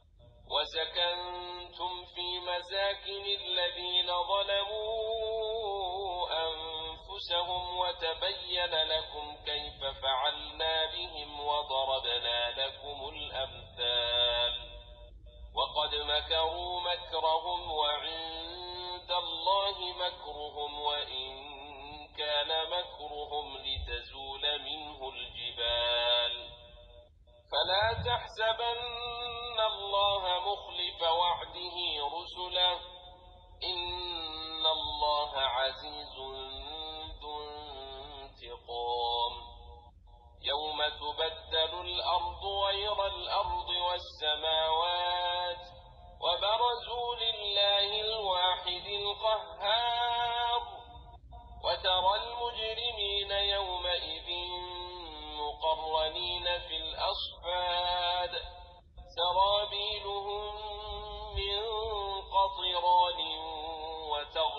وسكنتم في مساكن الذين ظلموا أنفسهم وتبين لكم كيف فعلنا بهم وضربنا لكم الأمثال وقد مكروا مكرهم وعند الله مكرهم وإن كان مكرهم لتزول منه الجبال. فلا تحسبن الله مخلف وعده رسله إن الله عزيز ذو انتقام. يوم تبدل الأرض غير الأرض والسماوات وبرزوا لله الواحد القهار وترى المجرمين يومئذ مقرنين في الأصفاد سرابيلهم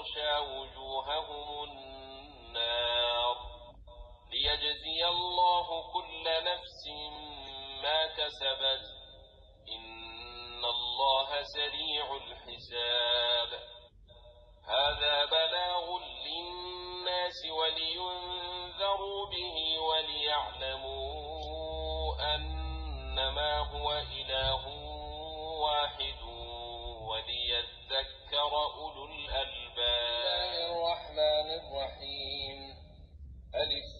يغشى وجوههم النار ليجزي الله كل نفس ما كسبت إن الله سريع الحساب. هذا بلاغ للناس ولينذروا به وليعلموا أنما هو إله واحد وليذكر أولو الألباب. بسم الله الرحمن الرحيم. ألف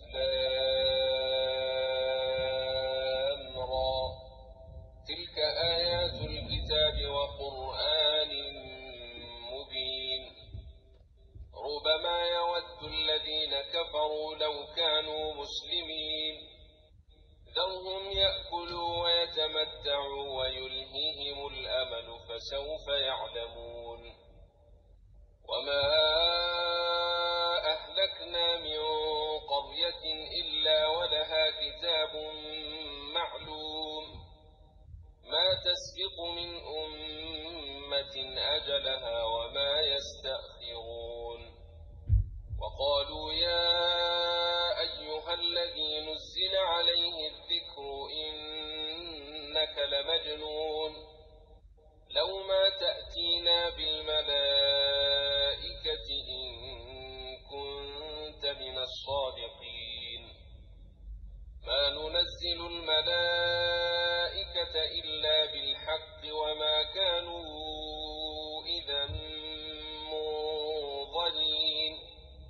لام را تلك آيات الكتاب وقرآن مبين ربما يود الذين كفروا لو كانوا مسلمين ذرهم يأكلوا ويتمتعوا ويلهيهم الأمل فسوف يعلمون. وما أهلكنا من قرية إلا ولها كتاب معلوم ما تسبق من أمة أجلها وما يستأخرون. وقالوا يا أيها الذي نزل عليه الذكر إنك لمجنون لو ما تأتينا بالملائكة إن كنت من الصادقين ما ننزل الملائكة إلا بالحق وما كانوا إذا منظرين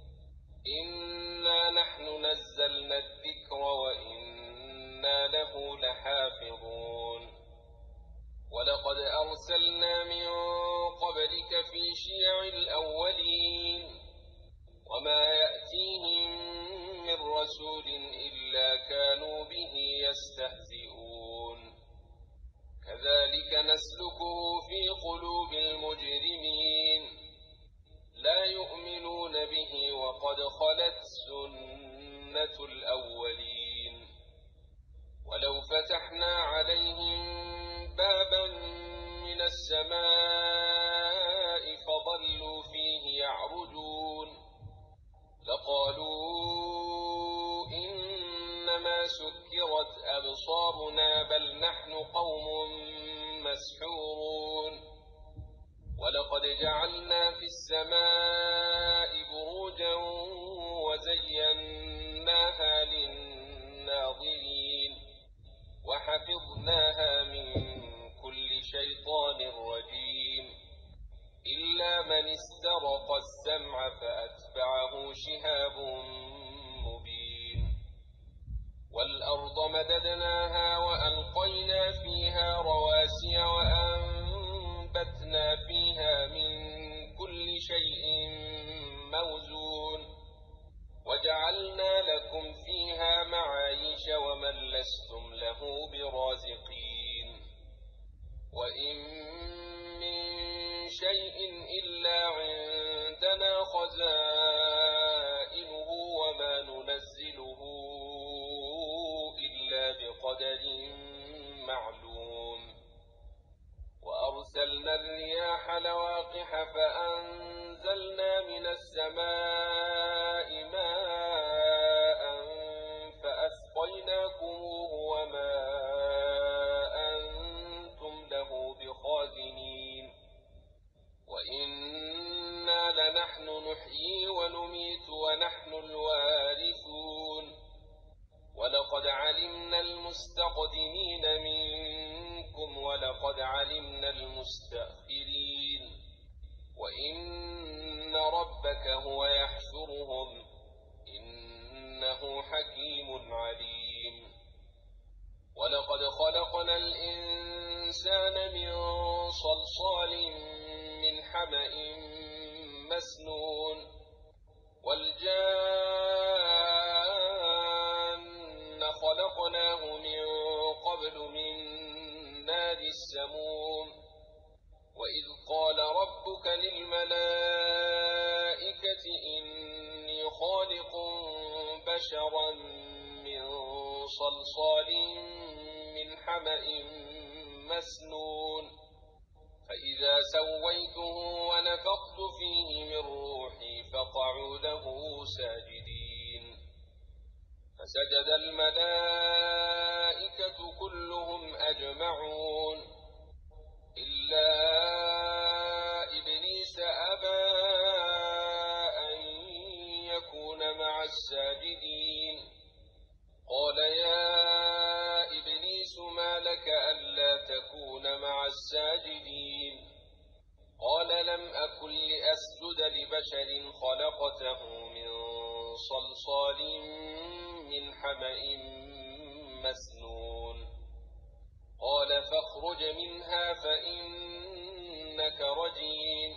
إنا نحن نزلنا الذكر وإنا له لحافظون. ولقد أرسلنا من قبلك في شيع الأولين وما يأتيهم من رسول إلا كانوا به يستهزئون كذلك نسلكه في قلوب المجرمين لا يؤمنون به وقد خلت سنة الأولين. ولو فتحنا عليهم بابا من السماء فظلوا فيه يعرجون لقالوا إنما سكرت أبصارنا بل نحن قوم مسحورون. ولقد جعلنا في السماء بروجا وزيناها للناظرين وحفظناها من كل شيطان رجيم إلا من استرق السمع فأتبعه شهاب مبين. والأرض مددناها وألقينا فيها رواسي وأنبتنا فيها من كل شيء موزون وجعلنا لكم فيها معايش ومن لستم له برازقين. وإن من شيء إلا عندنا خزائنه وما ننزله إلا بقدر معلوم. وأرسلنا الرياح لواقح فأنزلنا من السماء ماء فأسقيناكموه وما أنتم له بخازنين وإنا لنحن نحيي ونميت ونحن الوارثون. ولقد علمنا المستقدمين منكم ولقد علمنا المستأخرين وإن ربك هو يحشرهم إنه حكيم عليم. ولقد خلقنا الإنسان من صلصال من حمأ مسنون والجان خلقناه من قبل من نار السموم. وإذ قال ربك للملائكة إني خالق بشرا من صلصال من حمأ مسنون فإذا سويته ونفخت فيه من روحي فسجد الملائكة كلهم أجمعون إلا إبليس أبى أن يكون مع الساجدين قال يا إبليس ما لك ألا تكون مع الساجدين قال لم أكن لأسجد لبشر خلقته من صلصال من حمأ مسنون قال فاخرج منها فإنك رجيم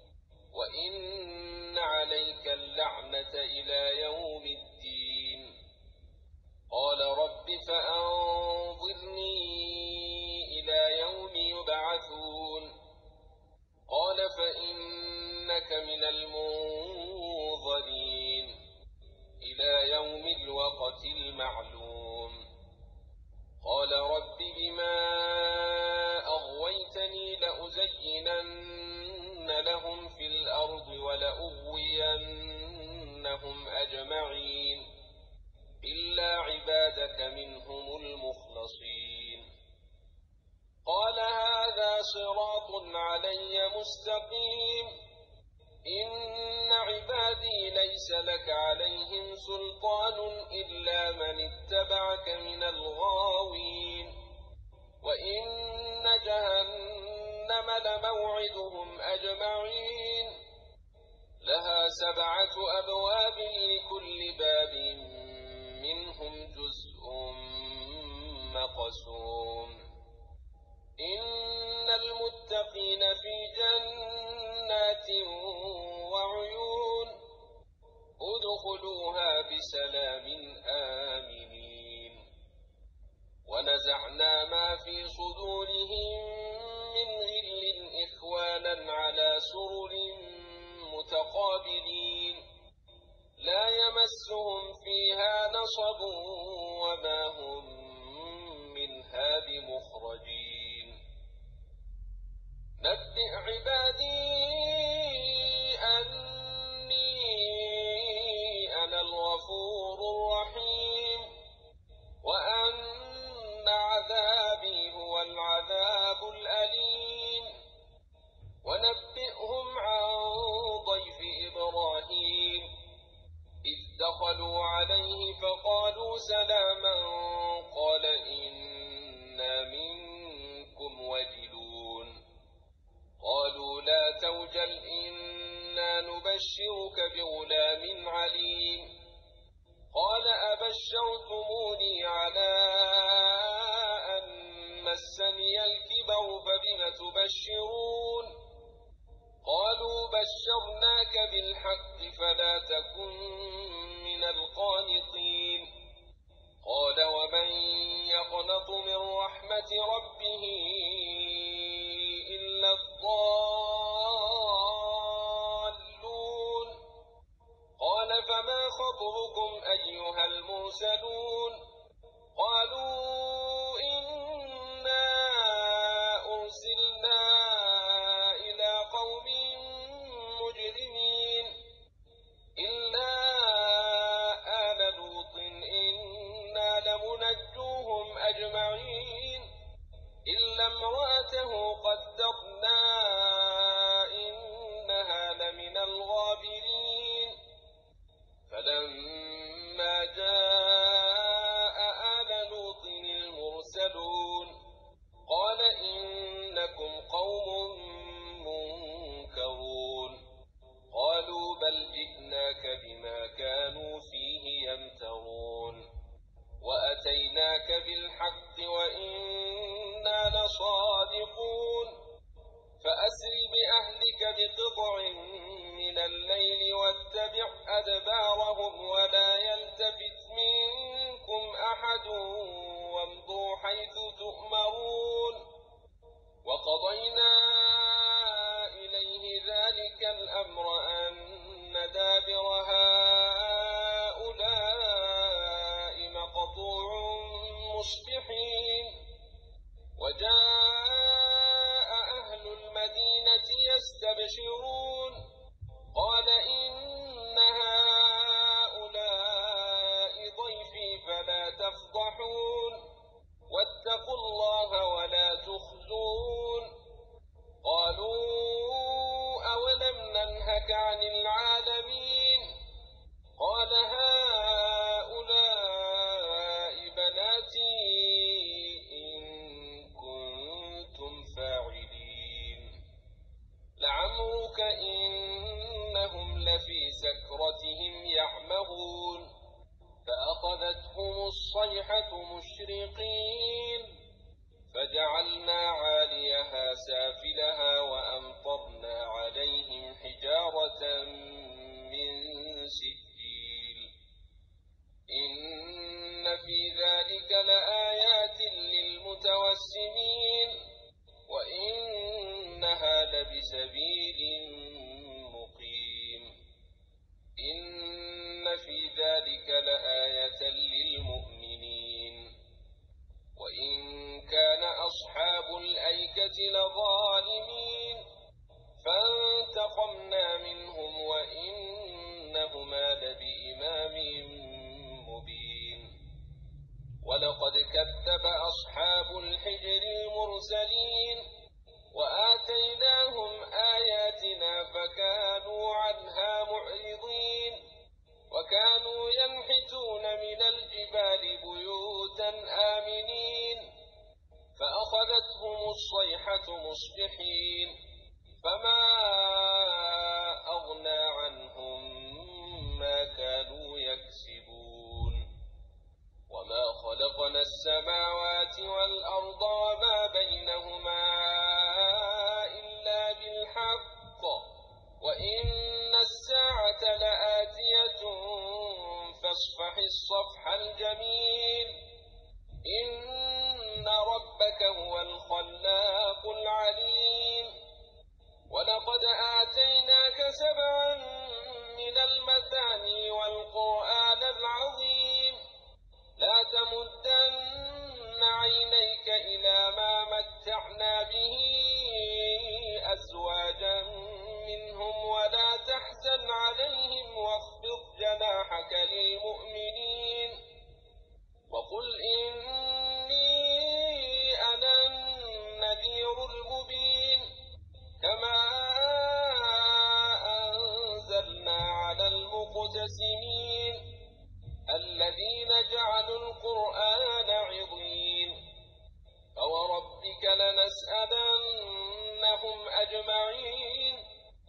وإن عليك اللعنة إلى يوم الدين قال رب فأنظرني إلى يوم يبعثون قال فإنك من المنظرين إلى يوم الوقت المعلوم قال رب بما أغويتني لأزينن لهم في الأرض ولأغوينهم أجمعين إلا عبادك منهم المخلصين قال هذا صراط علي مستقيم إن عبادي ليس لك عليهم سلطان إلا من اتبعك من الغاوين وإن جهنم لموعدهم أجمعين لها سبعة أبواب لكل باب منهم جزء مقسوم إن المتقين في جنات وعيون ادخلوها بسلام آمنين ونزعنا ما في صدورهم من غل إخوانا على سرر متقابلين لا يمسهم فيها نصب وما هم منها بمخرجين نبئ عبادي أني أنا الغفور الرحيم وأن عذابي هو العذاب الأليم ونبئهم عن ضيف إبراهيم إذ دخلوا عليه فقالوا سلاما قال إنا منكم وجلون قالوا لا توجل إنا نبشرك بغلام عليم قال أبشرتموني على أن مسني الكبر فبم تبشرون قالوا بشرناك بالحق فلا تكن من القانطين قال ومن يقنط من رحمة ربه إلا الضالون قال فما خطبكم أيها المرسلون قالوا إنا أرسلنا إلى قوم مجرمين إلا آل لوط إنا لمنجوهم أجمعين إلا امرأته أنهك عن العالمين قال هؤلاء بناتي إن كنتم فاعلين لعمرك إنهم لفي سكرتهم يعمهون فأخذتهم الصيحة مشرقين فجعلنا عاليها سافلها وأمطرنا عليهم حجارة من سجيل إن في ذلك لآيات للمتوسمين وإنها لبسبيل مقيم إن في ذلك لآية للمؤمنين وإن كان أصحاب الأيكة لظالمين فانتقمنا منهم وإنهما لبإمام مبين ولقد كذب أصحاب الحجر المرسلين وآتيناهم آياتنا فكانوا عنها معرضين وكانوا ينحتون من الجبال بيوتا آمنين فأخذتهم الصيحة مصبحين فما أغنى عنهم ما كانوا يكسبون وما خلقنا السماوات والأرض وما بينهما إلا بالحق وإن الساعة لآتية فاصفح الصفح الجميل إن ربك هو الخلاق العليم ولقد آتيناك سبعا من المثاني والقرآن العظيم لا تمدن عينيك إلى ما متعنا به أزواجا منهم ولا تحزن عليهم واخفض جناحك للمؤمنين وقل إني أنا النذير المبين كما أنزلنا على المقتسمين الذين جعلوا القرآن عضين فوربك لنسألنهم أجمعين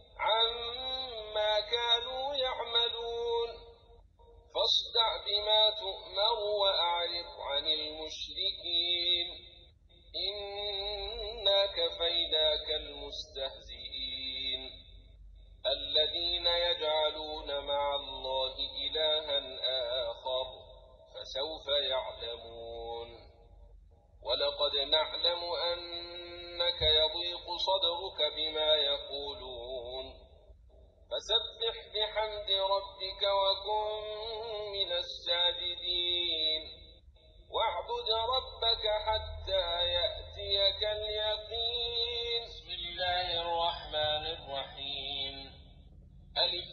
عما كانوا يعملون فاصدع بما تؤمر وأعرض عن المشركين إنا كفيناك المستهزئين الذين يجعلون مع الله إلها آخر فسوف يعلمون ولقد نعلم أنك يضيق صدرك بما يقولون فسبح بحمد ربك وكن من الساجدين واعبد ربك حتى يأتيك اليقين بسم الله الرحمن الرحيم ألف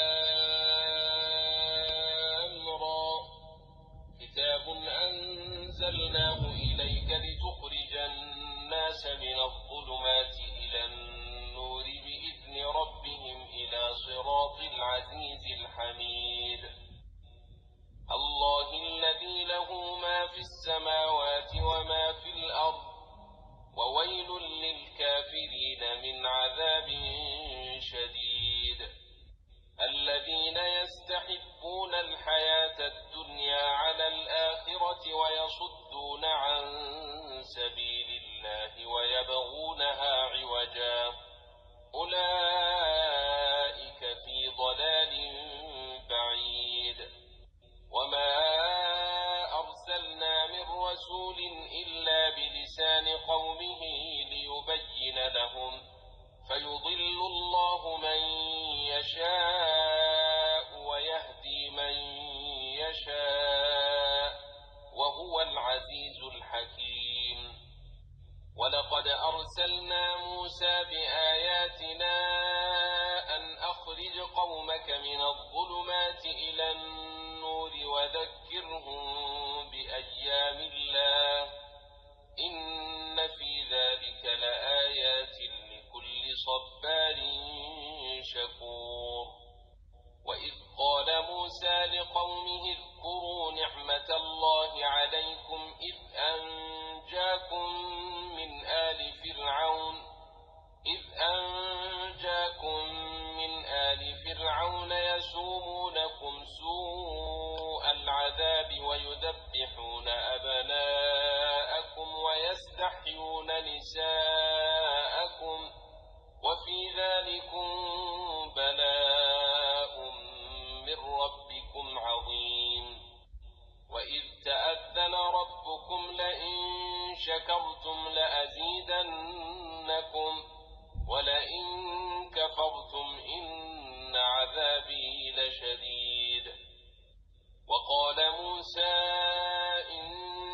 لام را كتاب أنزلناه إليك لتخرج الناس من الظلمات إلى النور بإذن ربهم إلى صراط العزيز الحميد الله الذي له ما في السماوات وما في الأرض وويل للكافرين من عذاب شديد الذين يستحبون الحياة الدنيا على الآخرة ويصدون عن سبيل الله ويبغونها عوجا أولئك في ضلال بعيد وما أرسلنا من رسول إلا بلسان قومه ليبين لهم فيضل الله من يشاء ويهدي من يشاء وهو العزيز الحكيم ولقد أرسلنا موسى بآياتنا أن أخرج قومك من الظلمات إلى النور وذكرهم بأيام الله إن في ذلك لآيات لكل صبار شكور ولئن كفرتم إن عذابي لشديد. وقال موسى إن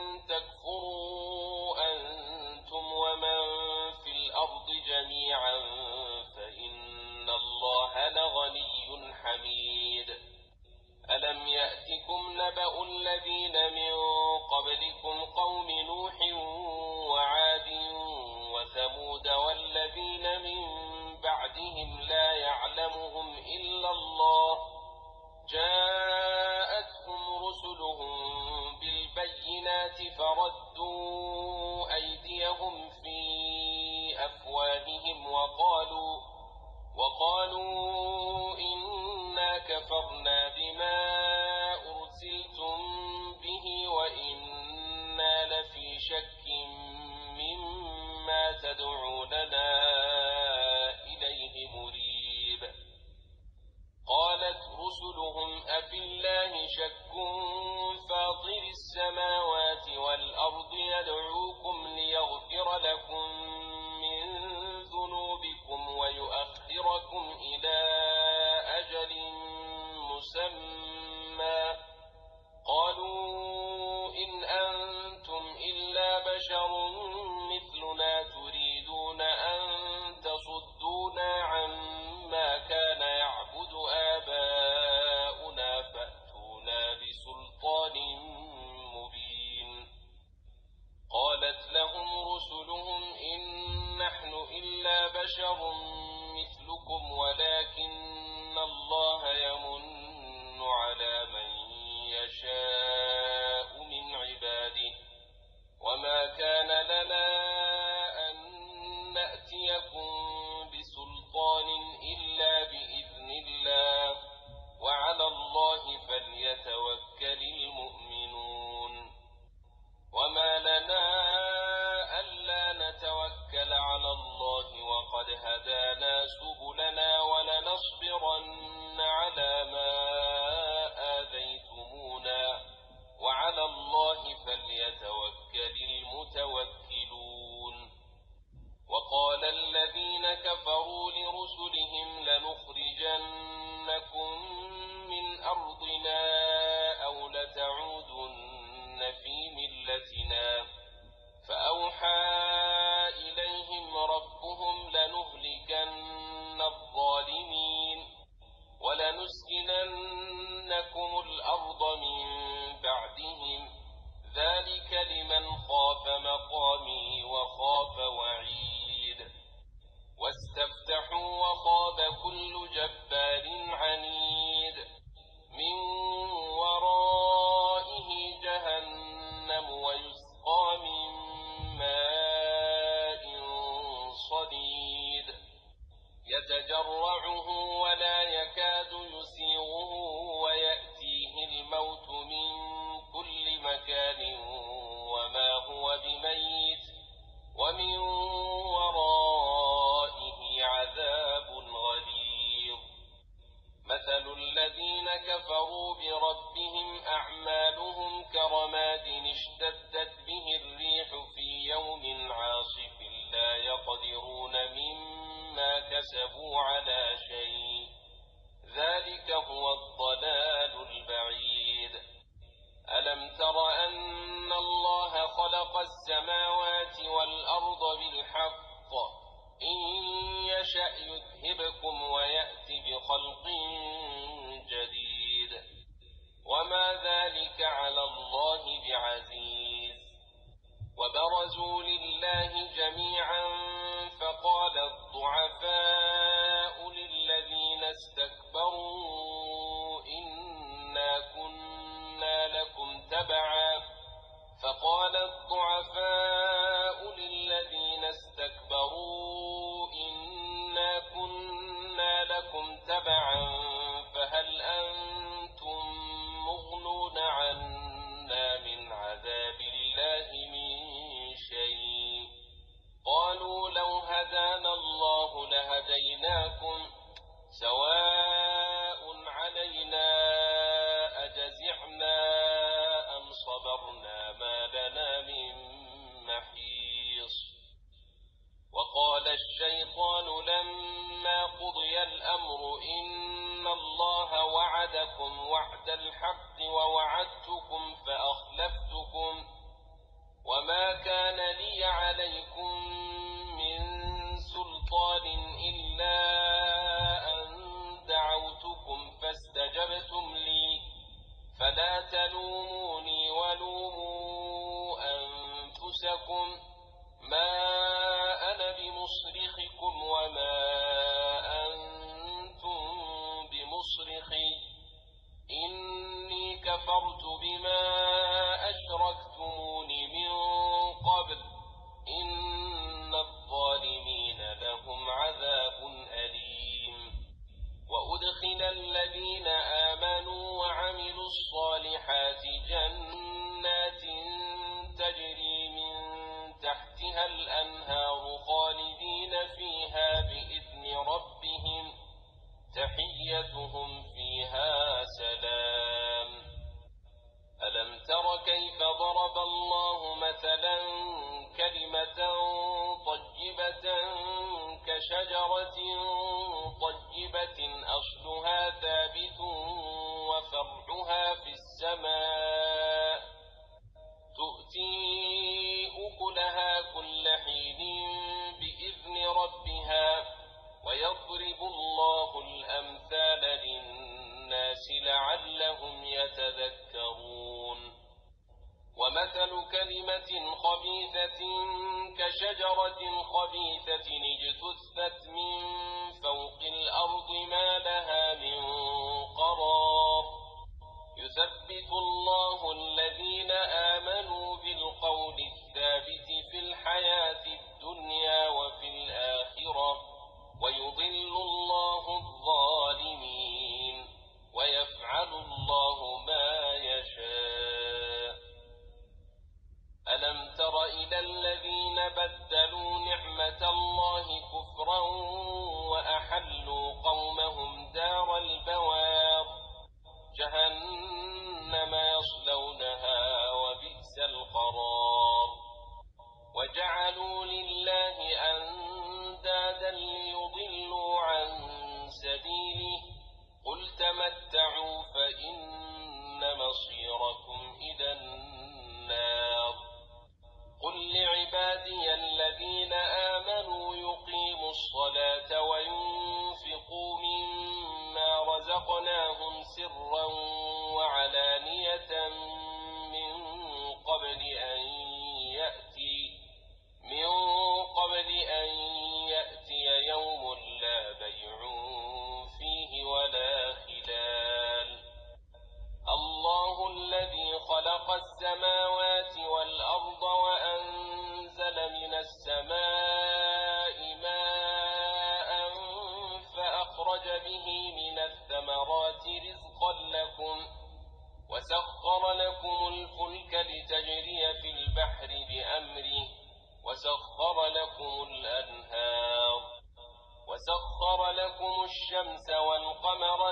تكفروا أنتم ومن في الأرض جميعا فإن الله لغني حميد. ألم يأتكم نبأ الذين من قبلكم قوم نوح وعاد وثمود والذين من بعدهم لا يعلمهم إلا الله جاءتهم رسلهم بالبينات فردوا أيديهم في أفواههم وقالوا وقالوا إنا كفرنا بما أرسلتم به وإنا لفي شك مما تدعوننا إليه مريب. قالت رسلهم أفي الله شك فاطر السماوات والأرض يدعوكم ليغفر لكم من ذنوبكم ويؤخركم إلى أجل مسمى قالوا إن أنتم إلا بشر مثلنا تريدون أن تصدونا عما كان يعبد آباؤنا فأتونا بسلطان مبين. قالت لهم رسلهم إن نحن إلا بشر مثلكم ولكن الله يمن على من يشاء من عباده وما كان لنا أن نأتيكم بسلطان إلا بإذن الله وعلى الله فليتوكل المؤمنون. وما لنا ألا نتوكل على الله وقد هدانا سبلنا ولنصبرن على ما آذيتمونا وعلى الله فليتوكل المتوكلون. وقال الذين كفروا لرسلهم لنخرجنكم من أرضنا أو لتعودن في ملتنا فأوحى إليهم ربهم لنهلكن الظالمين ولنسكننكم الأرض من بعدهم ذلك لمن خاف مقامي وخاف وعيد. واستفتحوا وخاب كل جبار عنيد من ورائه جهنم ويسقى من ماء صديد يتجرعه ولا يكاد يسيغه ويأتيه الموت من كل مكان وما هو بميت ومن ورائه عذاب غليظ. مثل الذين كفروا بربهم أعمالهم كرماد اشتدت به الريح في يوم عاصف لا يقدرون مما كسبوا على شيء ذلك هو الضلال البعيد. ألم تر أن الله خلق السماوات والأرض بالحق إن يشأ يذهبكم ويأت بخلق جديد وما ذلك على الله بعزيز. وبرزوا لله جميعا فقال الضعفاء للذين استكبروا إنا كنا لكم تبعا فقال الضعفاء للذين استكبروا إنا كنا لكم تبعا فهل أنتم مغنون عنا من عذاب الله من شيء قالوا لو هدانا الله لهديناكم سواء علينا أجزعنا أم صبرنا ما لنا من محيص. وقال الشيطان لما قضي الأمر إن الله وعدكم وعد الحق ووعدتكم فأخلفتكم وما كان لي عليكم من سلطان إلا أن دعوتكم فاستجبتم لي فلا تلوموني ولوموا أنفسكم ما أنا بمصرخكم وما أنتم بمصرخي إني كفرت بما أشركتمون من قبل إن الظالمين لهم عذاب أليم وأدخل الذين آمنوا وعملوا الصالحات جنات تجري من تحتها الأنهار خالدين فيها بإذن ربهم تحيتهم فيها سلام ألم تر كيف ضرب الله مثلا كلمة طيبة كشجرة طيبة أصلها ثابت وفرعها في السماء تؤتي أكلها كل حين بإذن ربها ويضرب الله الأمثال للناس لعلهم يتذكرون ومثل كلمة خبيثة كشجرة خبيثة اجتثت من فوق الأرض ما لها من قرار يثبت الله الذين آمنوا بالقول الثابت في الحياة الدنيا وفي الآخرة ويضل الله الظالمين ويفعل الله ما يشاء ألم تر إلى الذين بدلوا نعمة الله كفرا وأحلوا قومهم دار البوار جهنم يصلونها وبئس القرار وجعلوا لله أندادا ليضلوا عن سبيله قل تمتعوا فإن مصيركم إلى النار قل لعبادي الذين آمنوا يقيموا الصلاة وينفقوا مما رزقناهم سرا وعلانية من قبل أن يأتي من قبل أن يأتي يوم لا بيع فيه ولا خلال الله الذي خلق السماوات والأرض وأنزل من السماء ماء فأخرج به من الثمرات رزقا لكم وسخر لكم الفلك لتجري في البحر بأمره وسخر لكم الأنهار وسخر لكم الشمس والقمر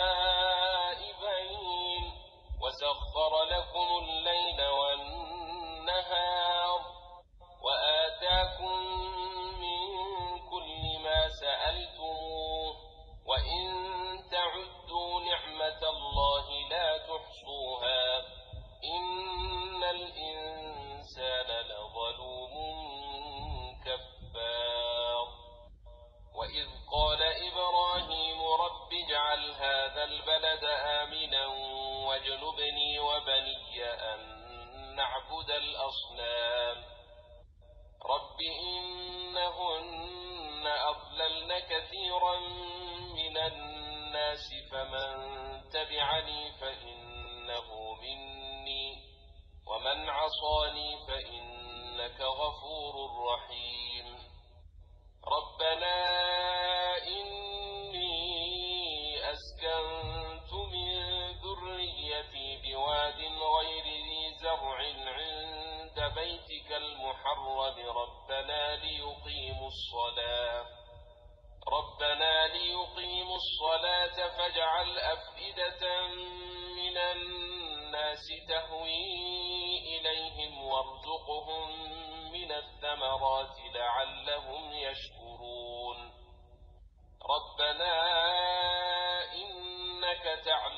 دائبين وسخر لكم الليل والنهار وآتاكم من كل ما سألتموه وإن تعدوا نعمة الله لا تحصوها إن الإنسان لظلوم كفار وإذ قال إبراهيم رب اجعل هذا البلد آمنا واجنبني وبني أن نعبد الأصنام رب إنهن أضللن كثيرا من الناس فمن تبعني فإنه مني ومن عصاني فإنك غفور رحيم ربنا إني أسكنت من ذريتي بواد غير ذي زرع عند بيتك المحرم ربنا ليقيموا الصلاة ربنا ليقيموا الصلاة فاجعل أفئدة من الناس تهوي إليهم وارزقهم من الثمرات لعلهم يشكرون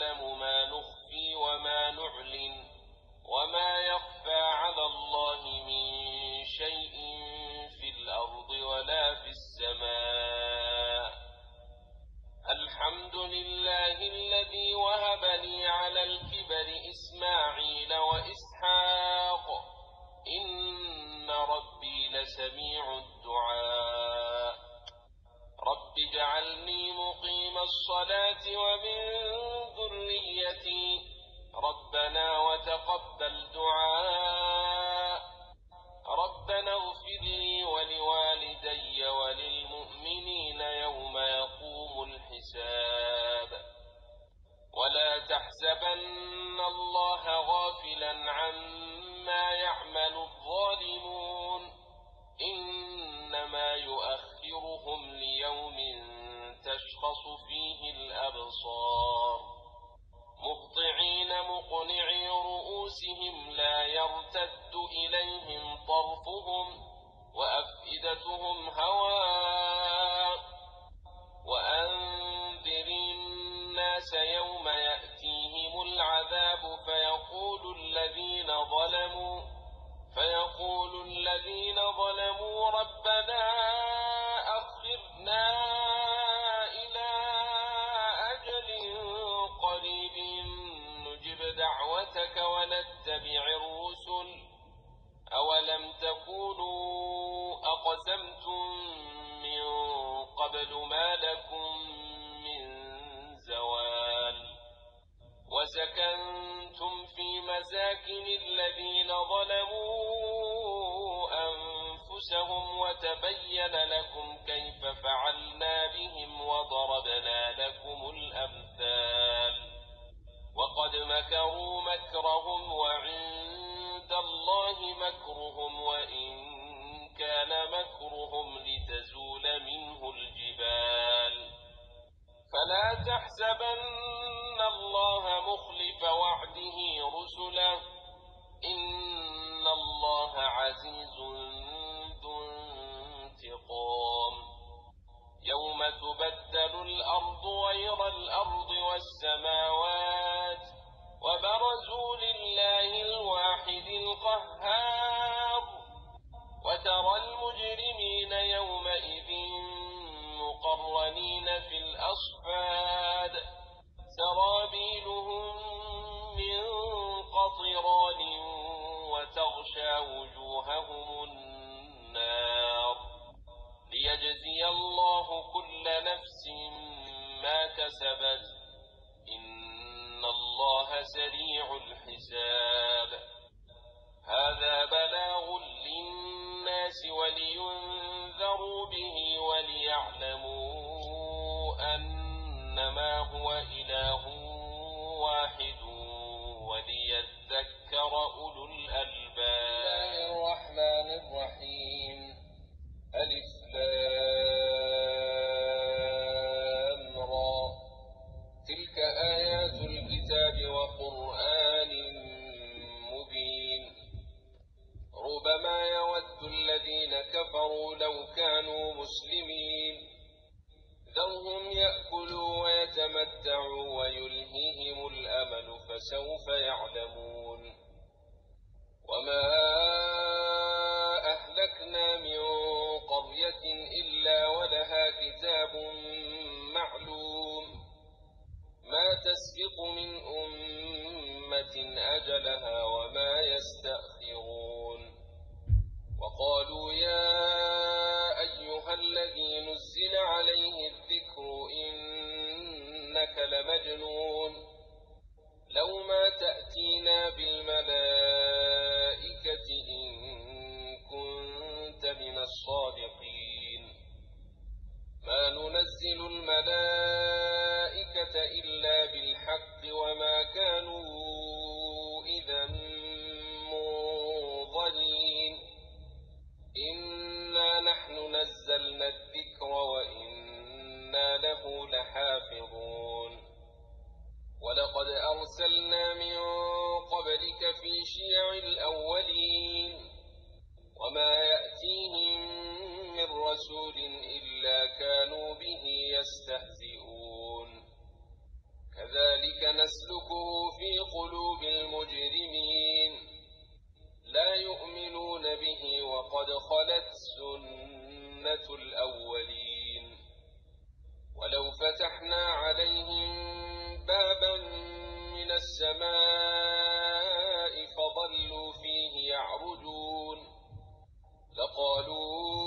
يعلم ما نخفي وما نعلن وما يخفى على الله من شيء في الأرض ولا في السماء. الحمد لله الذي وهب لي على الكبر إسماعيل وإسحاق إن ربي لسميع الدعاء. رب اجعلني مقيم الصلاة ومن ذريتي ربنا وتقبل دعاء. ربنا اغفر لي ولوالدي وللمؤمنين يوم يقوم الحساب. ولا تحسبن الله غافلا عما يعمل الظالمون إنما يؤخرهم ليوم تشخص فيه الأبصار مهطعين مقنعي رؤوسهم لا يرتد إليهم طرفهم وأفئدتهم هواء. وأنذر الناس يوم يأتيهم العذاب فيقول الذين ظلموا فيقول الذين ظلموا ربنا أخرنا إلى أجل قريب نجب دعوتك ونتبع الرسل أولم تكونوا أقسمتم من قبل ما لكم من زوال. وسكنتم في مساكن الذين ظلموا أنفسهم وتبين لكم كيف فعلنا بهم وضربنا لكم الأمثال. وقد مكروا مكرهم وعند الله مكرهم وإن كان مكرهم لتزول منه الجبال. فلا تحسبن الله مخلف وعده رسله إن الله عزيز ذو انتقام. يوم تبدل الأرض غير الأرض والسماوات وبرزوا لله الواحد القهار. وترى المجرمين يومئذ مقرنين في الأصفاد سرابيلهم من قطران وتغشى وجوههم النار ليجزي الله كل نفس ما كسبت إن الله سريع الحساب. هذا بلاغ للناس ولينذروا به وليعلموا أنما هو إله واحد وليذكر أولو الألباب. بسم الله الرحمن الرحيم. ألف لام را. تلك آيات الكتاب وقرآن مبين. ربما يود الذين كفروا لو كانوا مسلمين ذرهم يأكلوا ويتمتعوا ويلهيهم الأمل فسوف يعلمون. وما أهلكنا من قرية إلا ولها كتاب معلوم ما تسبق من أمة أجلها وما يستأخرون. وقالوا يا أيها الذي نزل عليه الذكر إنك لمجنون لو ما تأتينا بالملائكة إن كنت من الصادقين. ما ننزل الملائكة إلا بالحق وما كانوا إذا منظرين. إنا نحن نزلنا الذكر وإنا له لحافظون. ولقد أرسلنا من قبلك في شيع الأولين وما يأتيهم من رسول إلا كانوا به يستهزئون. كذلك نسلك فتحنا عليهم بابا من السماء فظلوا فيه يعرجون لقالوا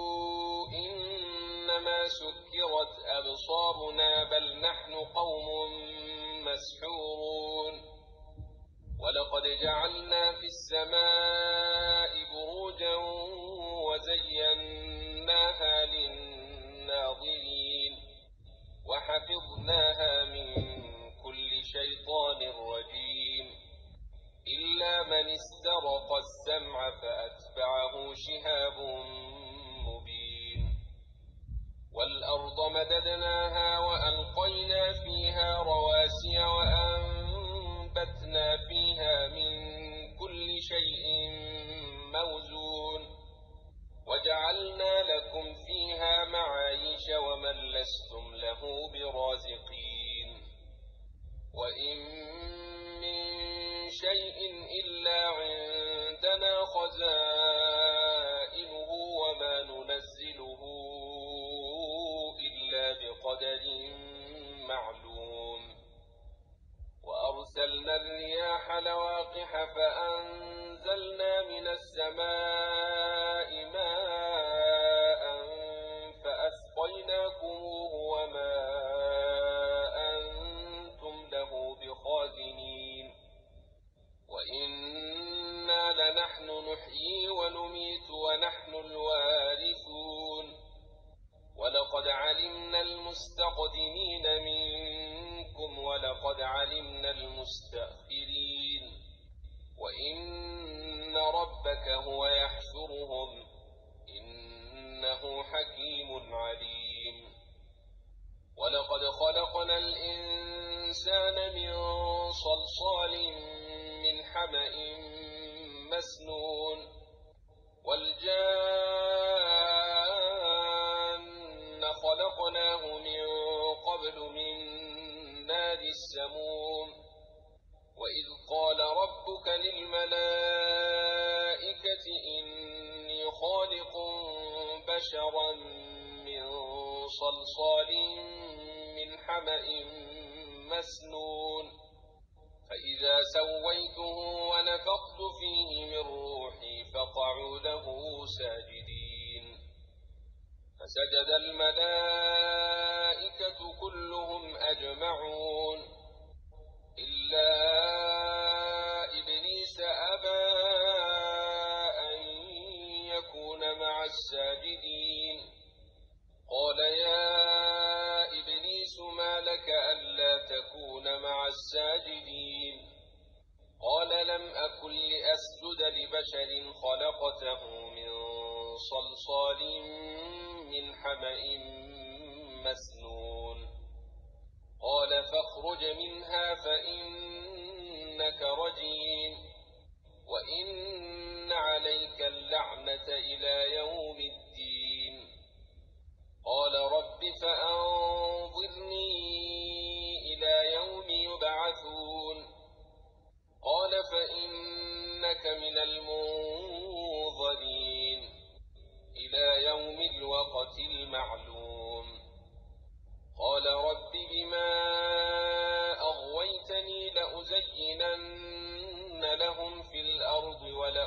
إنما سكرت أبصارنا بل نحن قوم مسحورون ولقد جعلنا في السماء بروجا وزيناها للناظرين وحفظناها من كل شيطان رجيم إلا من استرق السمع فأتبعه شهاب مبين والأرض مددناها وألقينا فيها رواسي وأنبتنا فيها من كل شيء موزون وجعلنا لكم فيها معايش ومن لستم له برازقين وإن من شيء إلا عندنا خزائنه وما ننزله إلا بقدر معلوم وأرسلنا الرياح لواقح فأنزلنا من السماء ماء فأسقيناكموه وما أنتم له بخازنين وإنا لنحن نحيي ونميت ونحن الوارثون ولقد علمنا المستقدمين منكم ولقد علمنا المستأخرين وإن ربك هو يحشرهم إنه حكيم عليم ولقد خلقنا الإنسان من صلصال من حمأ مسنون والجان خلقناه من قبل من نار السموم وإذ قال ربك للملائكة إني خالق بشرا من صلصال من حمأ مسنون فإذا سويته ونفخت فيه من روحي فقعوا له ساجدين فسجد الملائكة كلهم أجمعون إلا إبليس أبى أن يكون مع الساجدين قال يا إبليس ما لك ألا تكون مع الساجدين قال لم أكن لأسجد لبشر خلقته من صلصال من حمأ مسنون قال فاخرج منها فإنك رجيم وإن عليك اللعنة إلى يوم الدين قال رب فأنظرني إلى يوم يبعثون قال فإنك من المنظرين إلى يوم الوقت المعلوم قال رب بما أغويتني لأزينن لهم في الأرض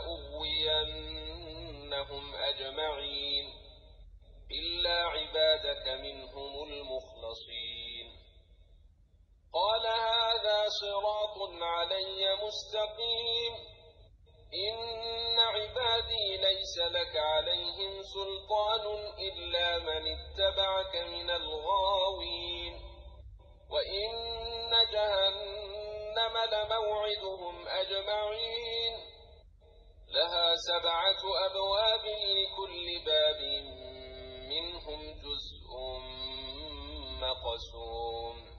ولأغوينهم أجمعين إلا عبادك منهم المخلصين قال هذا صراط علي مستقيم إن عبادي ليس لك عليهم سلطان إلا من اتبعك من الغاوين وإن جهنم لموعدهم أجمعين لها سبعة أبواب لكل باب منهم جزء مقسوم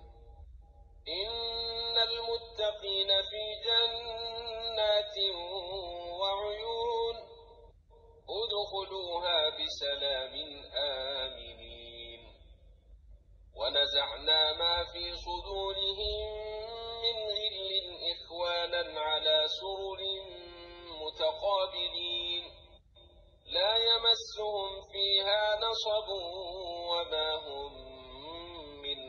إن المتقين في جنات وعيون ادخلوها بسلام آمنين ونزعنا ما في صدورهم من غل إخوانا على سرر متقابلين لا يمسهم فيها نصب وما هم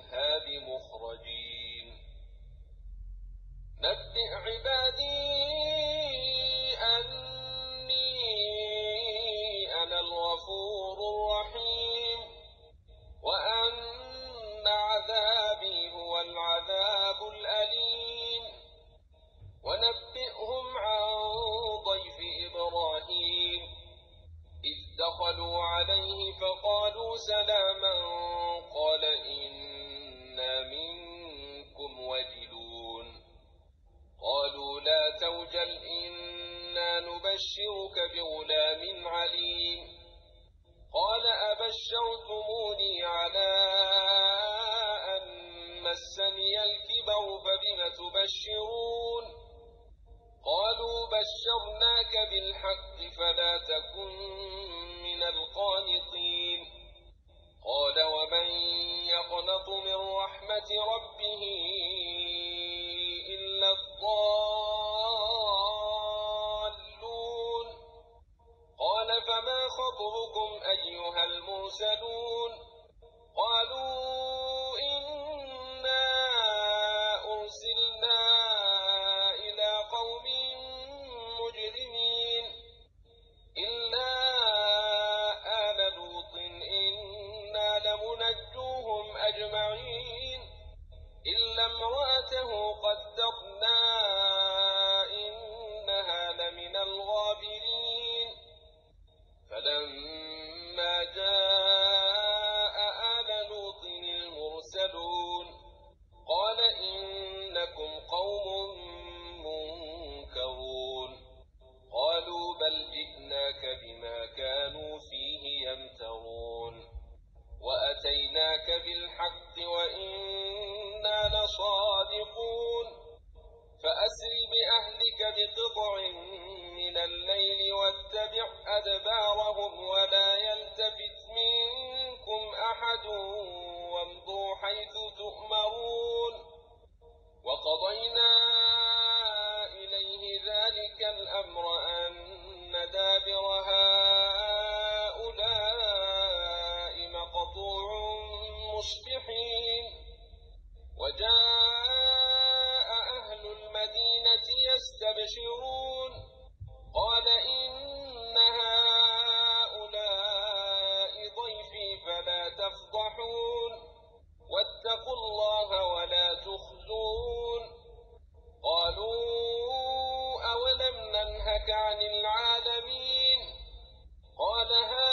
نبشرك بغلام عليم قال أبشرتموني على أن مسني الكبر فبم تبشرون قالوا بشرناك بالحق فلا تكن من القانطين قال ومن يقنط من رحمة ربه إلا الضالون قال فما خطبكم أيها المرسلون قالوا إنا أرسلنا إلى قوم مجرمين إلا آل لوط إنا لمنجوهم أجمعين إلا امرأته قدرنا إنها لمن الغابرين فلما جاء آل لوط المرسلون قال إنكم قوم منكرون قالوا بل جئناك بما كانوا فيه يمترون وأتيناك بالحق وإنا لصادقون فأسر بأهلك بقطع من الليل واتبع أدبارهم ولا يلتفت منكم أحد وامضوا حيث تؤمرون وقضينا إليه ذلك الأمر أن دابر هؤلاء مقطوع مصبحين وجاء أهل المدينة يستبشرون قال إن هؤلاء ضيفي فلا تفضحون واتقوا الله ولا تخزون قالوا أولم ننهك عن العالمين قال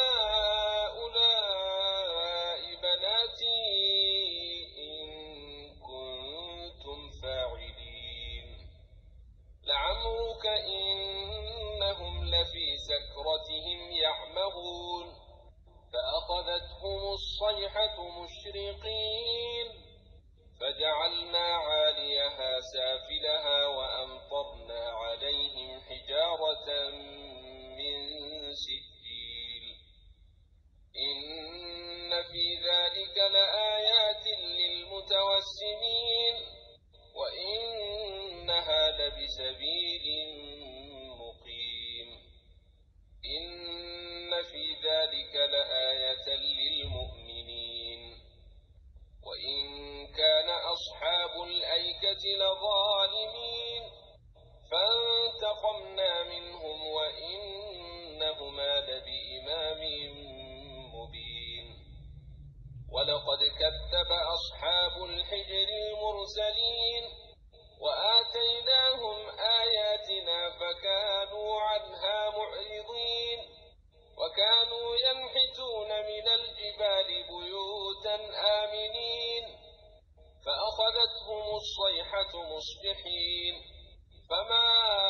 هؤلاء بناتي إن كنتم فاعلين لعمرك إنهم لفي سكرتهم يعمهون فأخذتهم الصيحة مشرقين فجعلنا عاليها سافلها وأمطرنا عليهم حجارة من سجيل إن في ذلك لآيات للمتوسمين وإنها لبسبيل مقيم إن في ذلك لآية للمؤمنين وإن كان أصحاب الأيكة لظالمين فانتقمنا منهم وإنهما لبإمام مبين ولقد كذب أصحاب الحجر المرسلين وآتيناهم آياتنا فكانوا عنها معرضين وكانوا ينحتون من الجبال بيوتا آمنين فأخذتهم الصيحة مصبحين فما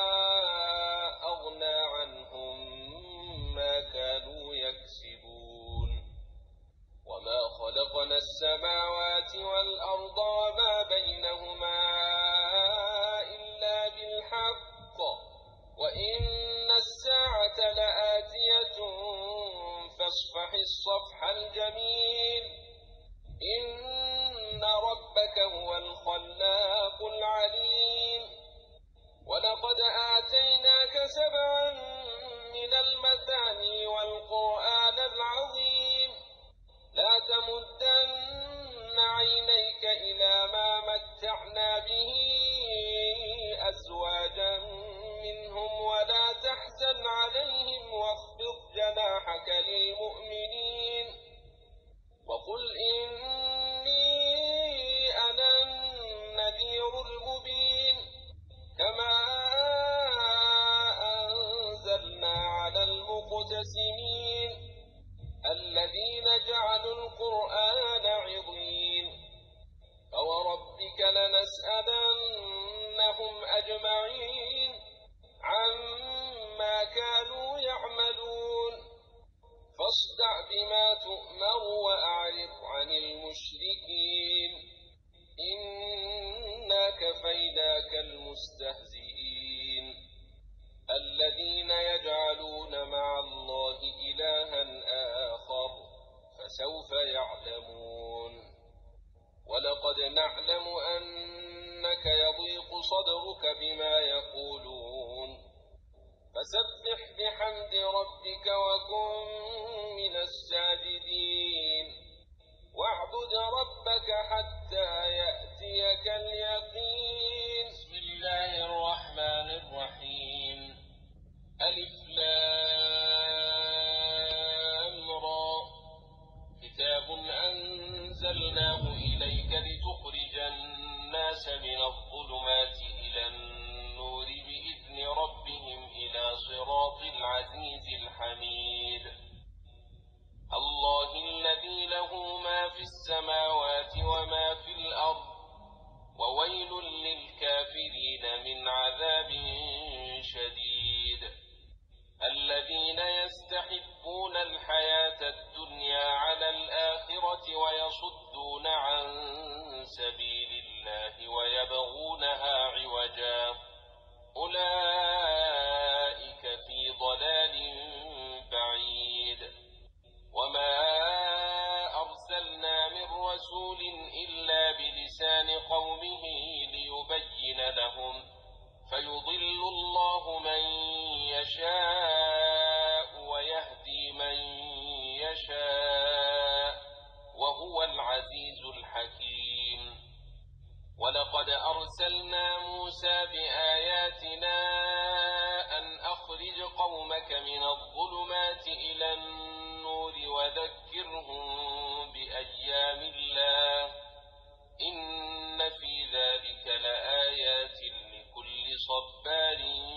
أغنى عنهم ما كانوا يكسبون وما خلقنا السماوات والأرض وما بينهما إلا بالحق وإن الساعة لآتية فاصفح الصفح الجميل إن ربك هو الخلاق العليم ولقد آتيناك سبعا من المثاني والقرآن العظيم لا تمدن عينيك إلى ما متعنا به أزواجا منهم ولا تحزن عليهم واخفض جناحك للمؤمنين وقل إني أنا النذير المبين كما أنزلنا على المقتسمين الذين جعلوا القرآن المشركين إنا كفيناك المستهزئين الذين يجعلون مع الله إلها آخر فسوف يعلمون ولقد نعلم أنك يضيق صدرك بما يقولون فسبح بحمد ربك وكن من الساجدين واعبد ربك حتى يأتيك اليقين. بسم الله الرحمن الرحيم. ألف لام را كتاب أنزلناه إليك لتخرج الناس من الظلمات إلى النور بإذن ربهم إلى صراط العزيز الحميد الله الذي له ما في السماوات وما في الأرض وويل للكافرين من عذاب شديد الذين يستحبون الحياة الدنيا على الآخرة ويصدون عن سبيل الله ويبغونها عوجا أولئك في ضلال بعيد وما أرسلنا من رسول إلا بلسان قومه ليبين لهم فيضل الله من يشاء ويهدي من يشاء وهو العزيز الحكيم ولقد أرسلنا موسى بآياتنا أن أخرج قومك من الظلمات إلى النور وذكرهم بأيام الله إن في ذلك لآيات لكل صبار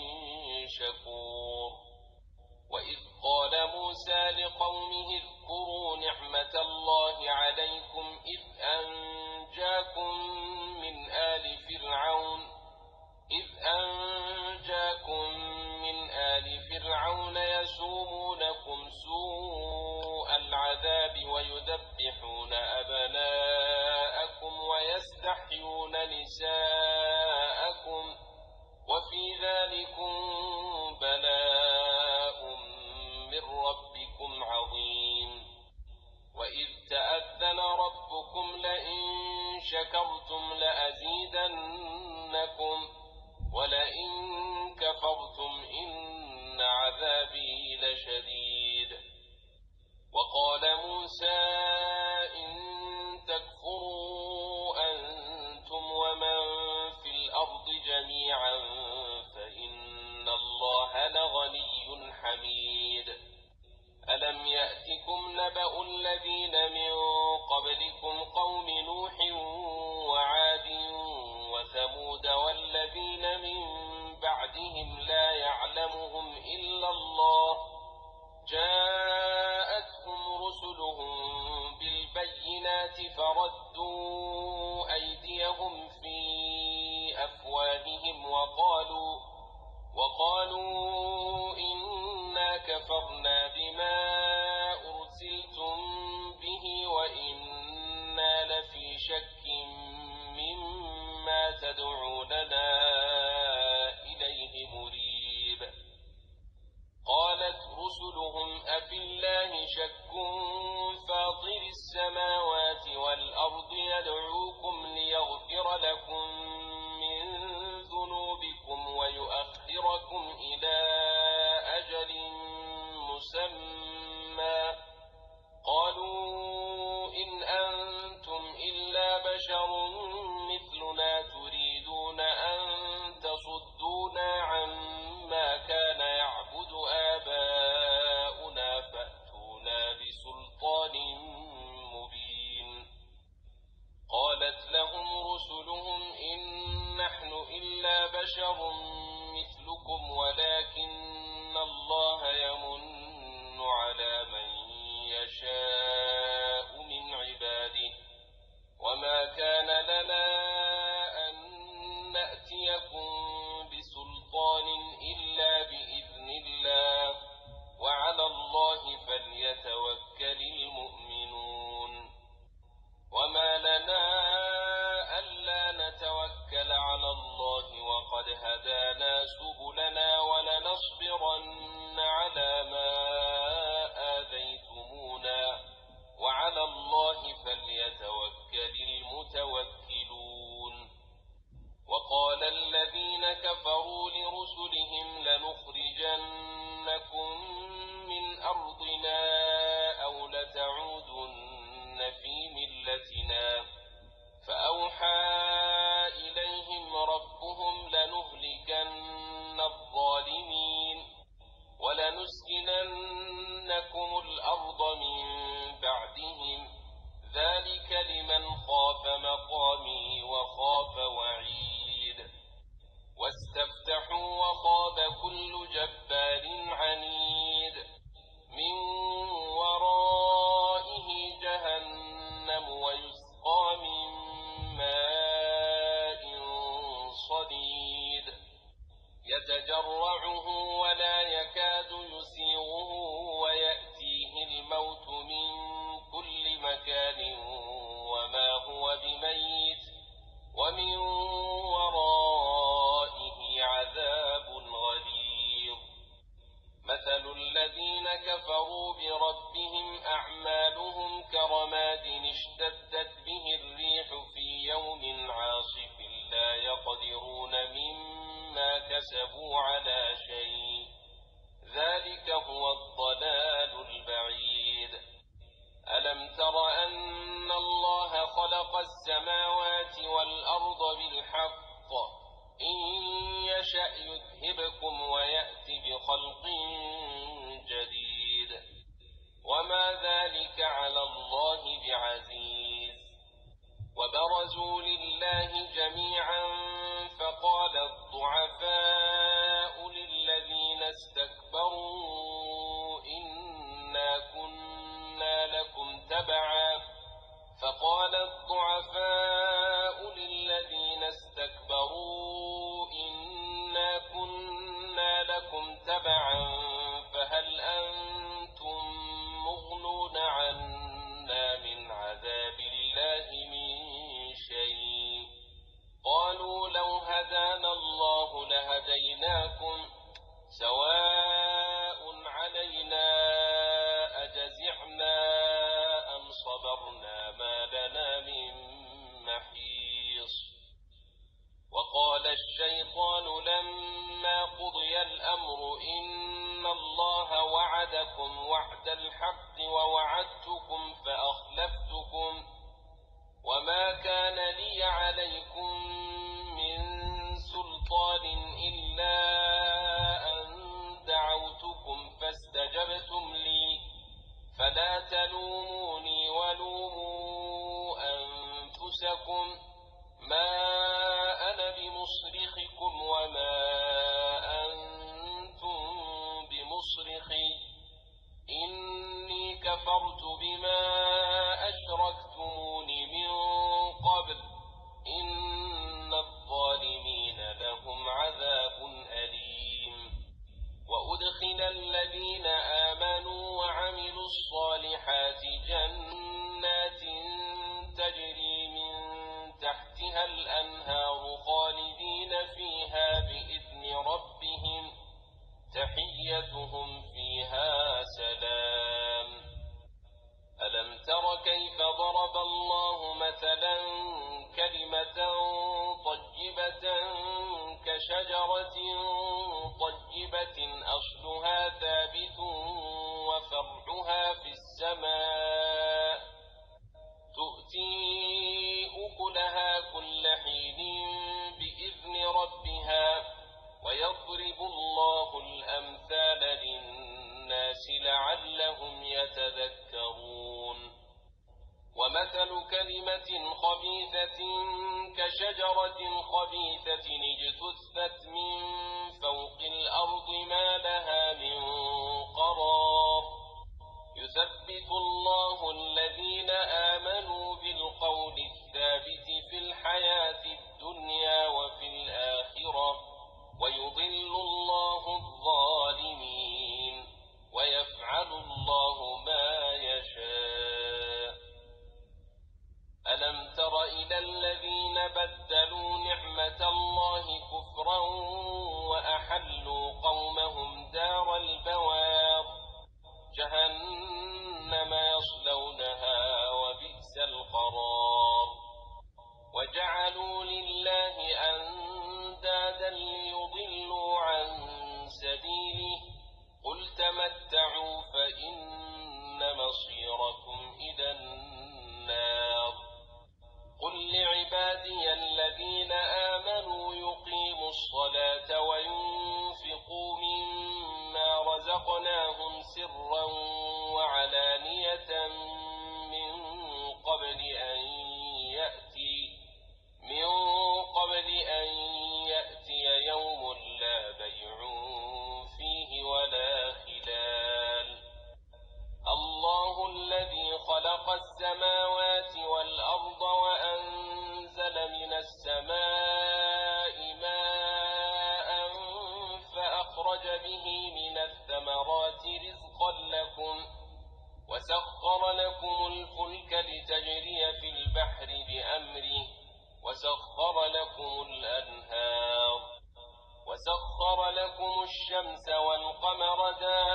شكور وإذ قال موسى لقومه اذكروا نعمة الله عليكم إذ أنجاكم من آل فرعون إذ أنجاكم من آل فرعون يسومونكم سوء العذاب ويذبحون أبناءكم ويستحيون نساءكم وفي ذلكم بلاء من ربكم عظيم وإذ تأذن ربكم لئن شكرتم لأزيدنكم ولئن كفرتم إن عذابي لشديد وقال موسى إن تكفروا أنتم ومن في الأرض جميعا فإن الله لغني حميد ألم يأتكم نبأ الذين من قبلكم قوم نوح وعاد وثمود والذين من بعدهم لا يعلمهم إلا الله جاءتهم رسلهم بالبينات فردوا أيديهم في أفواههم وقالوا وقالوا إنا كفرنا بما أرسلتم به وإنا لفي شك مما تدعوننا إليه مريب قالت رسلهم أفي الله شك فاطر السماوات والأرض يدعوكم ليغفر لكم من ذنوبكم ويؤخركم إلى أجل مسمى قالوا إن أنتم إلا بشر مثلنا تريدون أن تصدونا عما كان يعبد آباؤنا فأتونا بسلطان مبين قالت لهم رسلهم إن نحن إلا بشر مثلكم ولكن الله يمن على من يشاء من عباده وما كان لنا أن نأتيكم بسلطان إلا بإذن الله وعلى الله فليتوكل المؤمنون وما لمن خاف مقامي وخاف وعيد واستفتحوا وخاب كل جبار عنيد من ورائه جهنم ويسقى من ماء صديد يتجرعه ولا يكاد يسيغه ويأتيه الموت من كل مكان وما هو بميت ومن ورائه عذاب غليظ مثل الذين كفروا بربهم أعمالهم كرماد اشتدت به الريح في يوم عاصف لا يقدرون مما كسبوا على شيء ذلك هو الضلال البعيد ألم تر أن الله خلق السماوات والأرض بالحق إن يشأ يذهبكم ويأت بخلق جديد وما ذلك على الله بعزيز وبرزوا لله جميعا فقال الضعفاء للذين استكبروا إنا كنا لكم تبعا فقال الضعفاء للذين استكبروا إنا كنا لكم تبعا فهل أنتم مغنون عنا من عذاب الله من شيء قالوا لو هدانا الله لهديناكم سواء علينا أجزعنا أم صبرنا ما لنا من محيص وقال الشيطان لما قضي الأمر إن الله وعدكم وعد الحق ووعدتكم فأخلفتكم وما كان لي عليكم من سلطان إلا أن دعوتكم فاستجبتم لي فلا تلوموني ولوموا أنفسكم ما أنا بمصرخكم وما أنتم بمصرخي إني كفرت بما أشركتمون من قبل إن الظالمين لهم عذاب أليم وأدخل الذين آمنوا وعملوا الصالحات جنات تجري من تحتها الأنهار خالدين فيها بإذن ربهم تحيتهم فيها سلام ألم تر كيف ضرب الله مثلا كلمة طيبة كشجرة طيبة أصلها ثابت وفرعها في السماء تؤتي أكلها كل حين بإذن ربها ويضرب الله الأمثال للناس لعلهم يتذكرون ومثل كلمة خبيثة كشجرة خبيثة اجتثت من فوق الأرض ما لها من قرار يثبت الله الذين آمنوا بالقول الثابت في الحياة الدنيا وفي الآخرة ويضل الله الظالمين ويفعل الله ما يشاء ألم تر إلى الذين بدلوا نعمة الله كفرا وأحلوا قومهم دار البوار جهنم يصلونها وبئس القرار وجعلوا لله أندادا ليضلوا عن سبيله قل تمتعوا فإن مصيركم إلى النار قل لعبادي الذين آمنوا يقيموا الصلاة وينفقوا مما رزقناهم سرا وعلانية من قبل أن وسخر لكم الشمس والقمر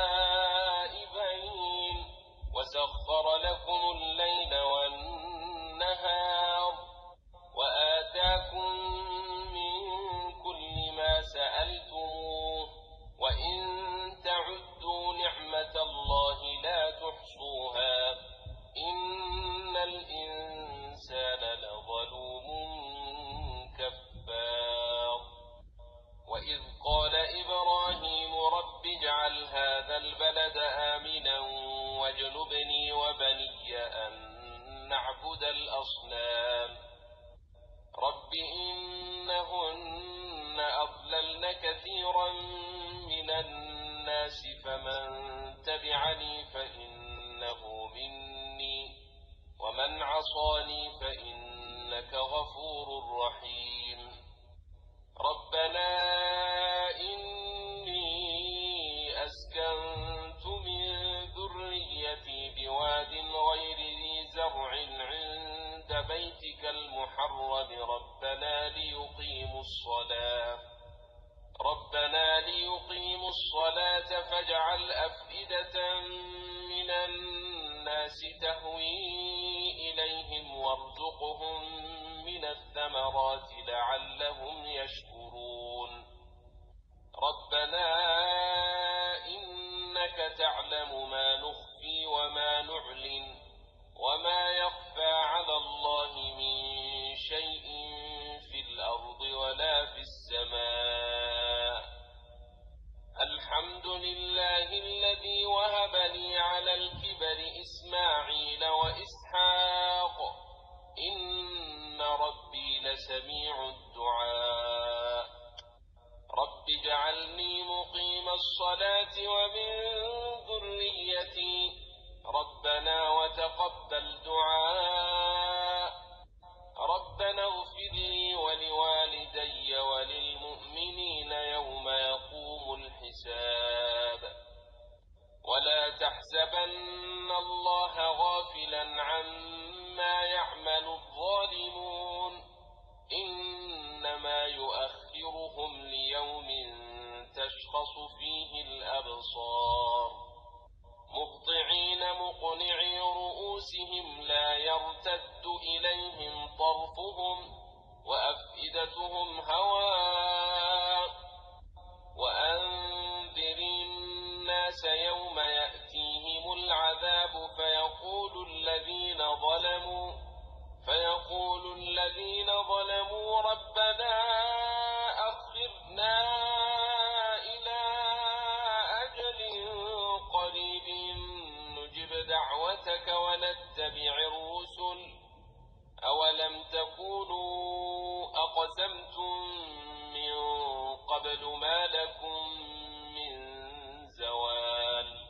دائبين وسخر لكم الليل والنهار وآتاكم من كل ما سألتموه وإن تعدوا نعمة الله لا تحصوها إن الإنسان لظلوم كفار. وإذ قال إبراهيم رب اجعل هذا البلد آمنا واجنبني وبني أن نعبد الأصنام رب إنهن أضللن كثيرا من الناس فمن تبعني فإنه مني ومن عصاني فإنك غفور رحيم. ربنا إني أسكنت من ذريتي بواد غير ذي زرع عند بيتك المحرم ربنا ليقيموا الصلاة ربنا ليقيموا الصلاة فاجعل أفئدة من الناس تهوي إليهم وارزقهم من الثمرات لعلهم يشكرون. ربنا إنك تعلم ما نخفي وما نعلن وما يخفى على الله من شيء في الأرض ولا في السماء. الحمد لله الذي وهب لي على الكبر إسماعيل وإسحاق إن ربي لسميع الدعاء. رب اجعلني مقيم الصلاة ومن ذريتي ربنا وتقبل دعاء. ربنا اغفر لي ولوالدي وللمؤمنين يوم يقوم الحساب. ولا تحسبن الله غافلا عما يعمل الظالمون إنما يؤخرهم ليوم تشخص فيه الأبصار مهطعين مقنعي رؤوسهم لا يرتد إليهم طرفهم وأفئدتهم هواء. وأنذر الناس يوم يأتيهم العذاب فيقول الذين ظلموا فيقول الذين ظلموا ربنا أخرنا إلى أجل قريب نجب دعوتك ونتبع الرسل أولم تكونوا أقسمتم من قبل ما لكم من زوال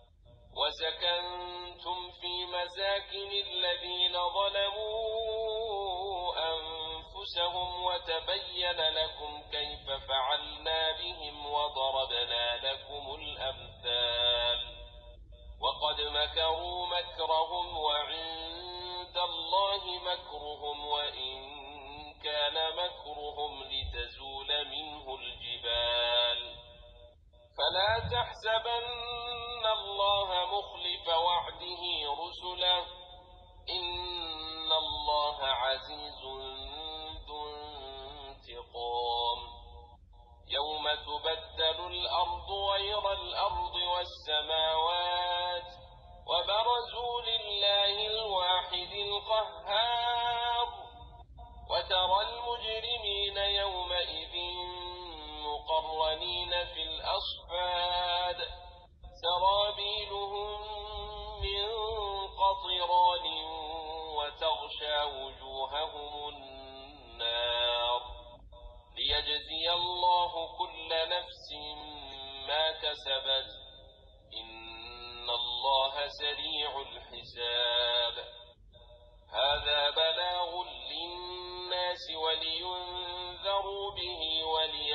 وسكنتم في مساكن الذين ظلموا أنفسهم وتبين لكم كيف فعلنا بهم وضربنا لكم الأمثال وقد مكروا مكرهم وعند الله مكرهم وإن كان مكرهم لتزول منه الجبال. فلا تحسبن الله مخلف وعده رسله إن الله عزيز ذو انتقام. يوم تبدل الأرض غير الأرض والسماوات وبرزوا لله الواحد القهار وترى المجرمين يومئذ مقرنين في الأصفاد سرابيلهم من قطران وتغشى وجوههم النار ليجزي الله كل نفس ما كسبت إن الله سريع الحساب. هذا بلاغ للناس ولينذروا به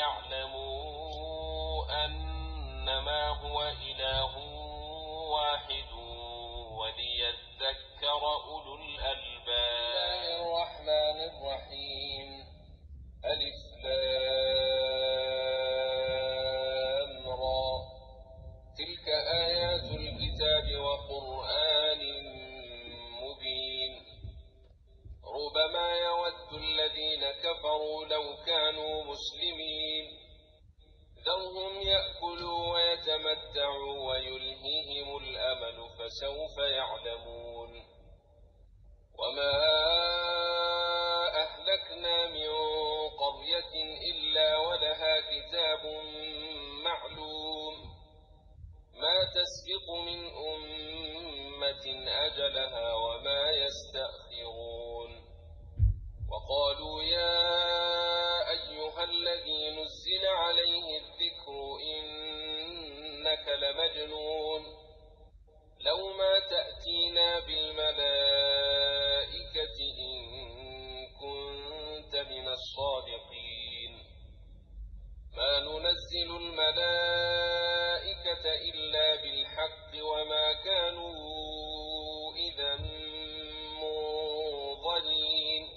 وليعلموا أنما هو إله واحد وليذكر أولو الألباب. بسم الله الرحمن الرحيم. ألف لام ربما يود الذين كفروا لو كانوا مسلمين ذرهم يأكلوا ويتمتعوا ويلهيهم الأمل فسوف يعلمون وما أهلكنا من قرية إلا ولها كتاب معلوم ما تسبق من أمة أجلها وما يستأخرون وقالوا يا أيها الذي نزل عليه الذكر إنك لمجنون لو ما تأتينا بالملائكة إن كنت من الصادقين ما ننزل الملائكة إلا بالحق وما كانوا إذا منظرين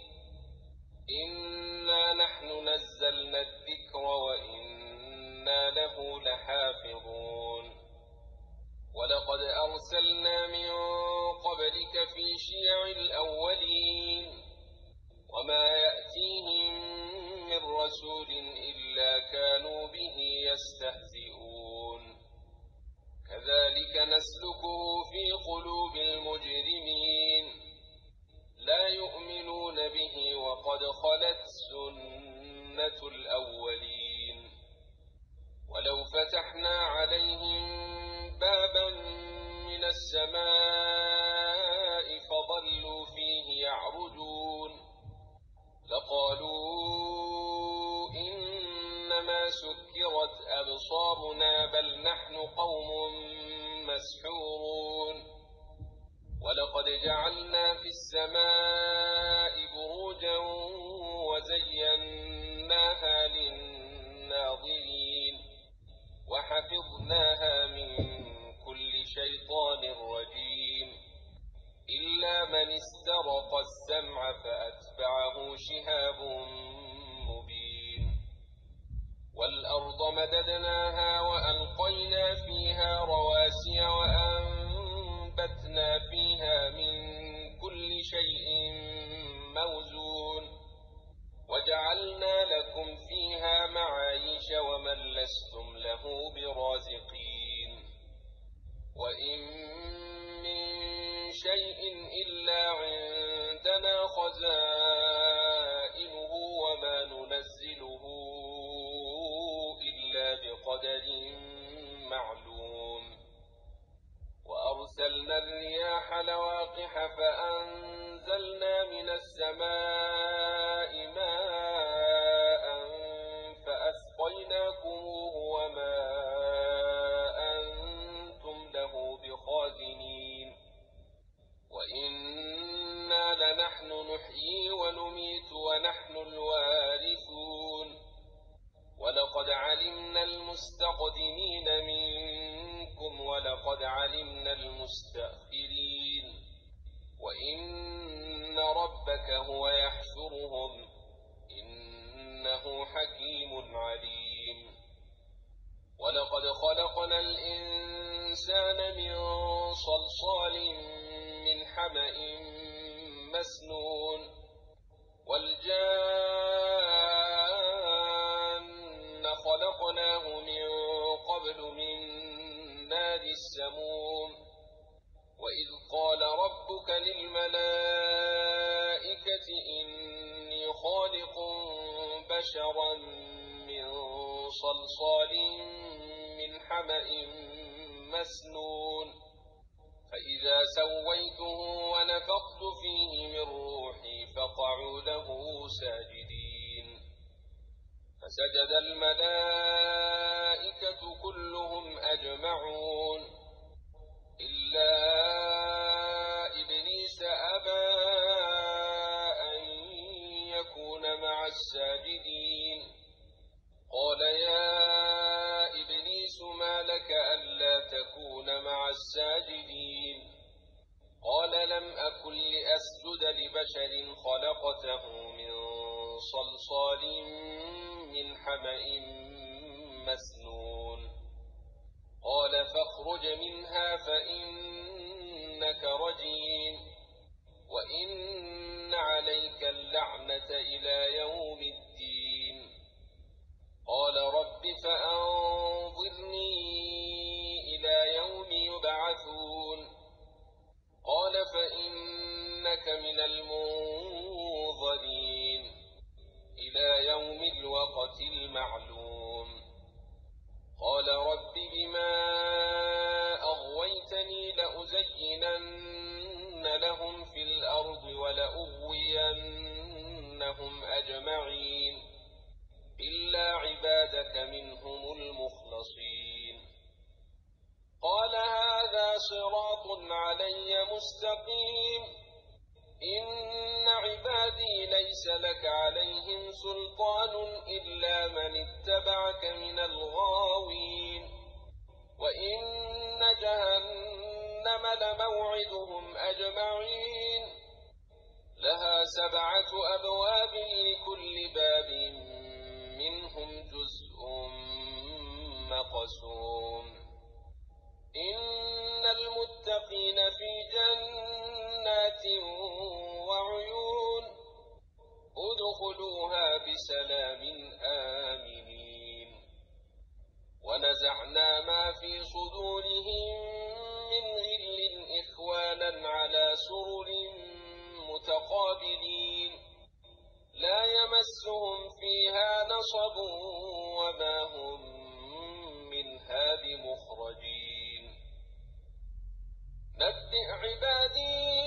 إنا نحن نزلنا الذكر وإنا له لحافظون ولقد أرسلنا من قبلك في شيع الأولين وما يأتيهم من رسول إلا كانوا به يستهزئون كذلك نسلكه في قلوب المجرمين لا يؤمنون به وقد خلت سنة الأولين ولو فتحنا عليهم بابا من السماء فظلوا فيه يعرجون لقالوا إنما سكرت أبصارنا بل نحن قوم مسحورون ولقد جعلنا في السماء بروجا وزيناها للناظرين وحفظناها من كل شيطان رجيم إلا من استرق السمع فأتبعه شهاب مبين والأرض مددناها وألقينا فيها رواسي وأنبتنا فيها من كل شيء موزون وجعلنا لكم فيها معايش ومن لستم له برازقين وإن من شيء إلا عندنا خزائنه وما ننزله إلا بقدر معلوم وأرسلنا الرياح لواقح فأنزلنا من السماء ماء فأسقيناكموه وما أنتم له بخازنين وإنا لنحن نحيي ونميت ونحن الوارثون ولقد علمنا المستقدمين منكم ولقد علمنا المستأخرين وإن ربك هو يحشرهم إنه حكيم عليم ولقد خلقنا الإنسان من صلصال من حمأ مسنون والجان خلقناه من قبل من نار السموم وإذ قال ربك للملائكة إني خالق بشرا من صلصال من حمأ مسنون فإذا سويته ونفخت فيه من روحي فقعوا له ساجدين فسجد الملائكة كلهم أجمعون إلا إبليس أبى أن يكون مع الساجدين قال يا إبليس ما لك ألا تكون مع الساجدين قال لم أكن لأسجد لبشر خلقته من صلصال من حمأ مسنون قال فاخرج منها فإنك رجيم وإن إن عليك اللعنة إلى يوم الدين. قال رب فأنظرني إلى يوم يبعثون. قال فإنك من المنظرين إلى يوم الوقت المعلوم. قال رب بما أغويتني لأزينن لهم في الأرض ولأغوينهم أجمعين إلا عبادك منهم المخلصين. قال هذا صراط علي مستقيم إن عبادي ليس لك عليهم سلطان إلا من اتبعك من الغاوين. وإن جهنم لموعدهم أجمعين لها سبعة أبواب لكل باب منهم جزء مقسوم. إن المتقين في جنات وعيون ادخلوها بسلام آمنين. ونزعنا ما في صدورهم من غل إخوانا على سرر متقابلين لا يمسهم فيها نصب وما هم منها بمخرجين. نبئ عبادي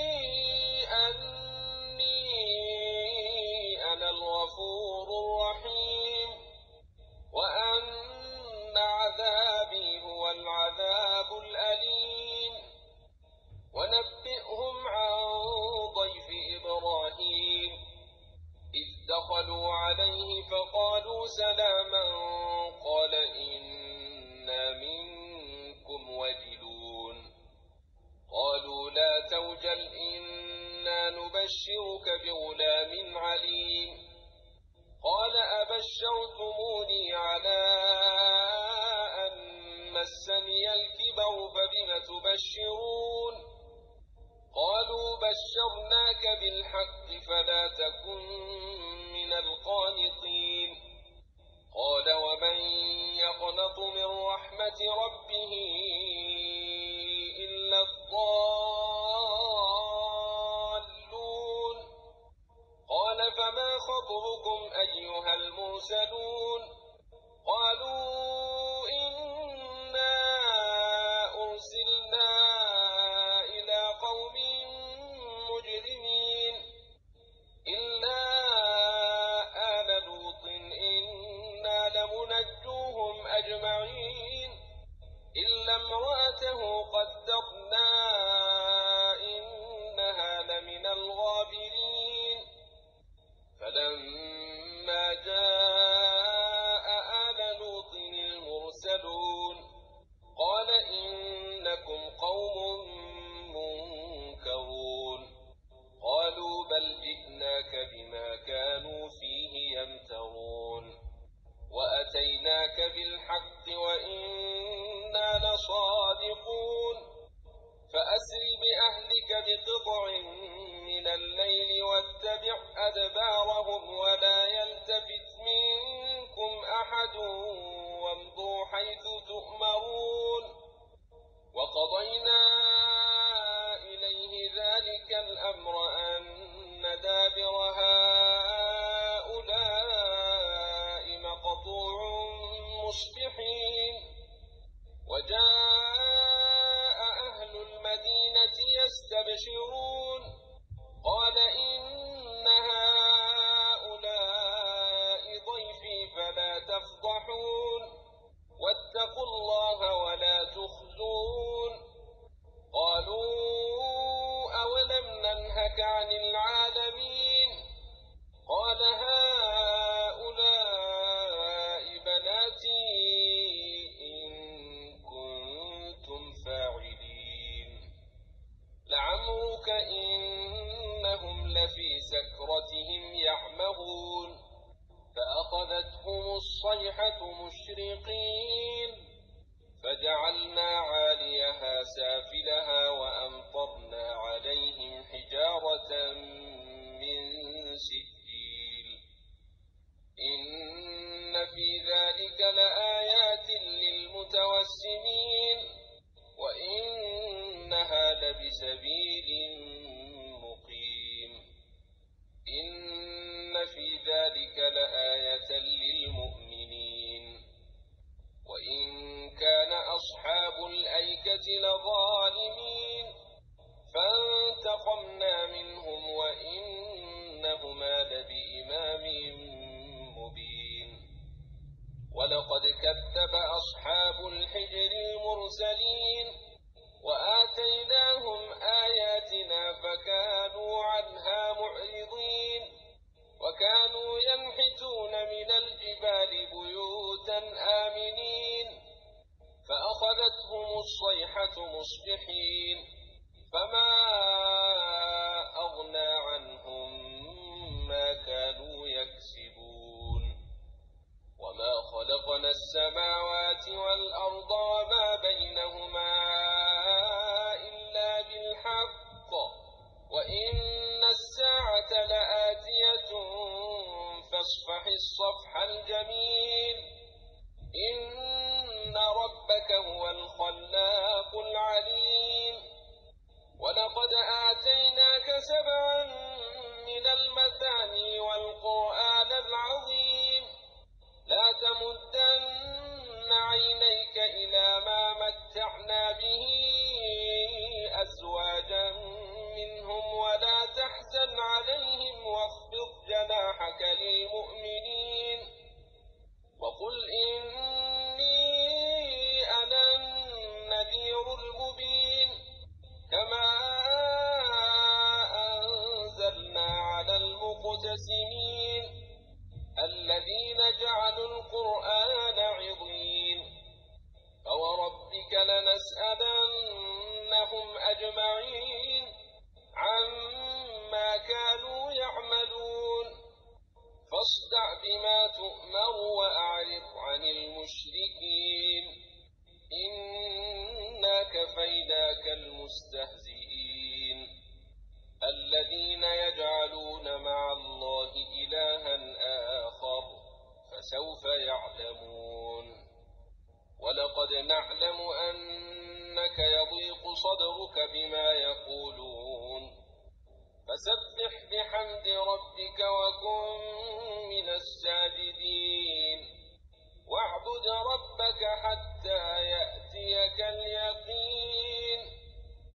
أني أنا الغفور الرحيم وأن عذابي هو العذاب الأليم. ونبئهم عن ضيف إبراهيم إذ دخلوا عليه فقالوا سلاما قال إنا منكم وجلون. قالوا لا توجل إنا نبشرك بغلام عليم. قال أبشرتموني على أن مسني الكبر فبم تبشرون. قالوا بشرناك بالحق فلا تكن من القانطين. قال ومن يقنط من رحمة ربه إلا الضالون. قال فما خطبكم أيها المرسلون. قالوا إنا أرسلنا إلى قوم مجرمين إلا آل لوط إنا لمنجوهم أجمعين إلا امرأته قدرنا إنها لمن الغابرين. فلما جاء آل لوط المرسلون قال إنكم قوم منكرون. قالوا بل جئناك بما كانوا فيه يمترون وأتيناك بالحق وإنا لصادقون. فأسر بأهلك بقطع من الليل واتبع أدبارهم ولا يلتفت منكم أحد وامضوا حيث تؤمرون. وقضينا إليه ذلك الأمر أن دابر هؤلاء مقطوع مصبحين. وجاء أهل المدينة يستبشرون قال إن هؤلاء ضيفي فلا تفضحون واتقوا الله ولا تخزون. قالوا أولم ننهك عن العالمين. قال هؤلاء بناتي إن كنتم فاعلين. لعمرك إنهم لفي سكرتهم يعمهون فأخذتهم الصيحة مشرقين فجعلنا عاليها سافلها وأمطرنا عليهم حجارة في ذلك لآية للمؤمنين وإن كان أصحاب الأيكة لظالمين فانتقمنا منهم وإنهما لبإمام مبين ولقد كذب أصحاب الحجر المرسلين وآتيناهم آياتنا فكانوا عنها معرضين وكانوا ينحتون من الجبال بيوتا آمنين فأخذتهم الصيحة مصبحين فما أغنى عنهم ما كانوا يكسبون وما خلقنا السماوات والأرض وما بينهما إلا بالحق وإن الساعة لآتية فاصفح الصفح الجميل إن ربك هو الخلاق العليم ولقد آتيناك سبعا من المثاني والقرآن العظيم لا تمدن عينيك إلى ما متعنا به أزواجا منهم ولا تحزن عليهم واخفض جناحك للمؤمنين وقل إني أنا النذير المبين كما أنزلنا على المقتسمين الذين جعلوا القرآن عضين فوربك لنسألنهم أجمعين عما كانوا يعملون فاصدع بما تؤمر وأعرض عن المشركين إنا كفيناك المستهزئين الذين يجعلون مع الله إلها آخر فسوف يعلمون ولقد نعلم أنك يضيق صدرك بما يقولون فسبح بحمد ربك وكن من الساجدين واعبد ربك حتى يأتيك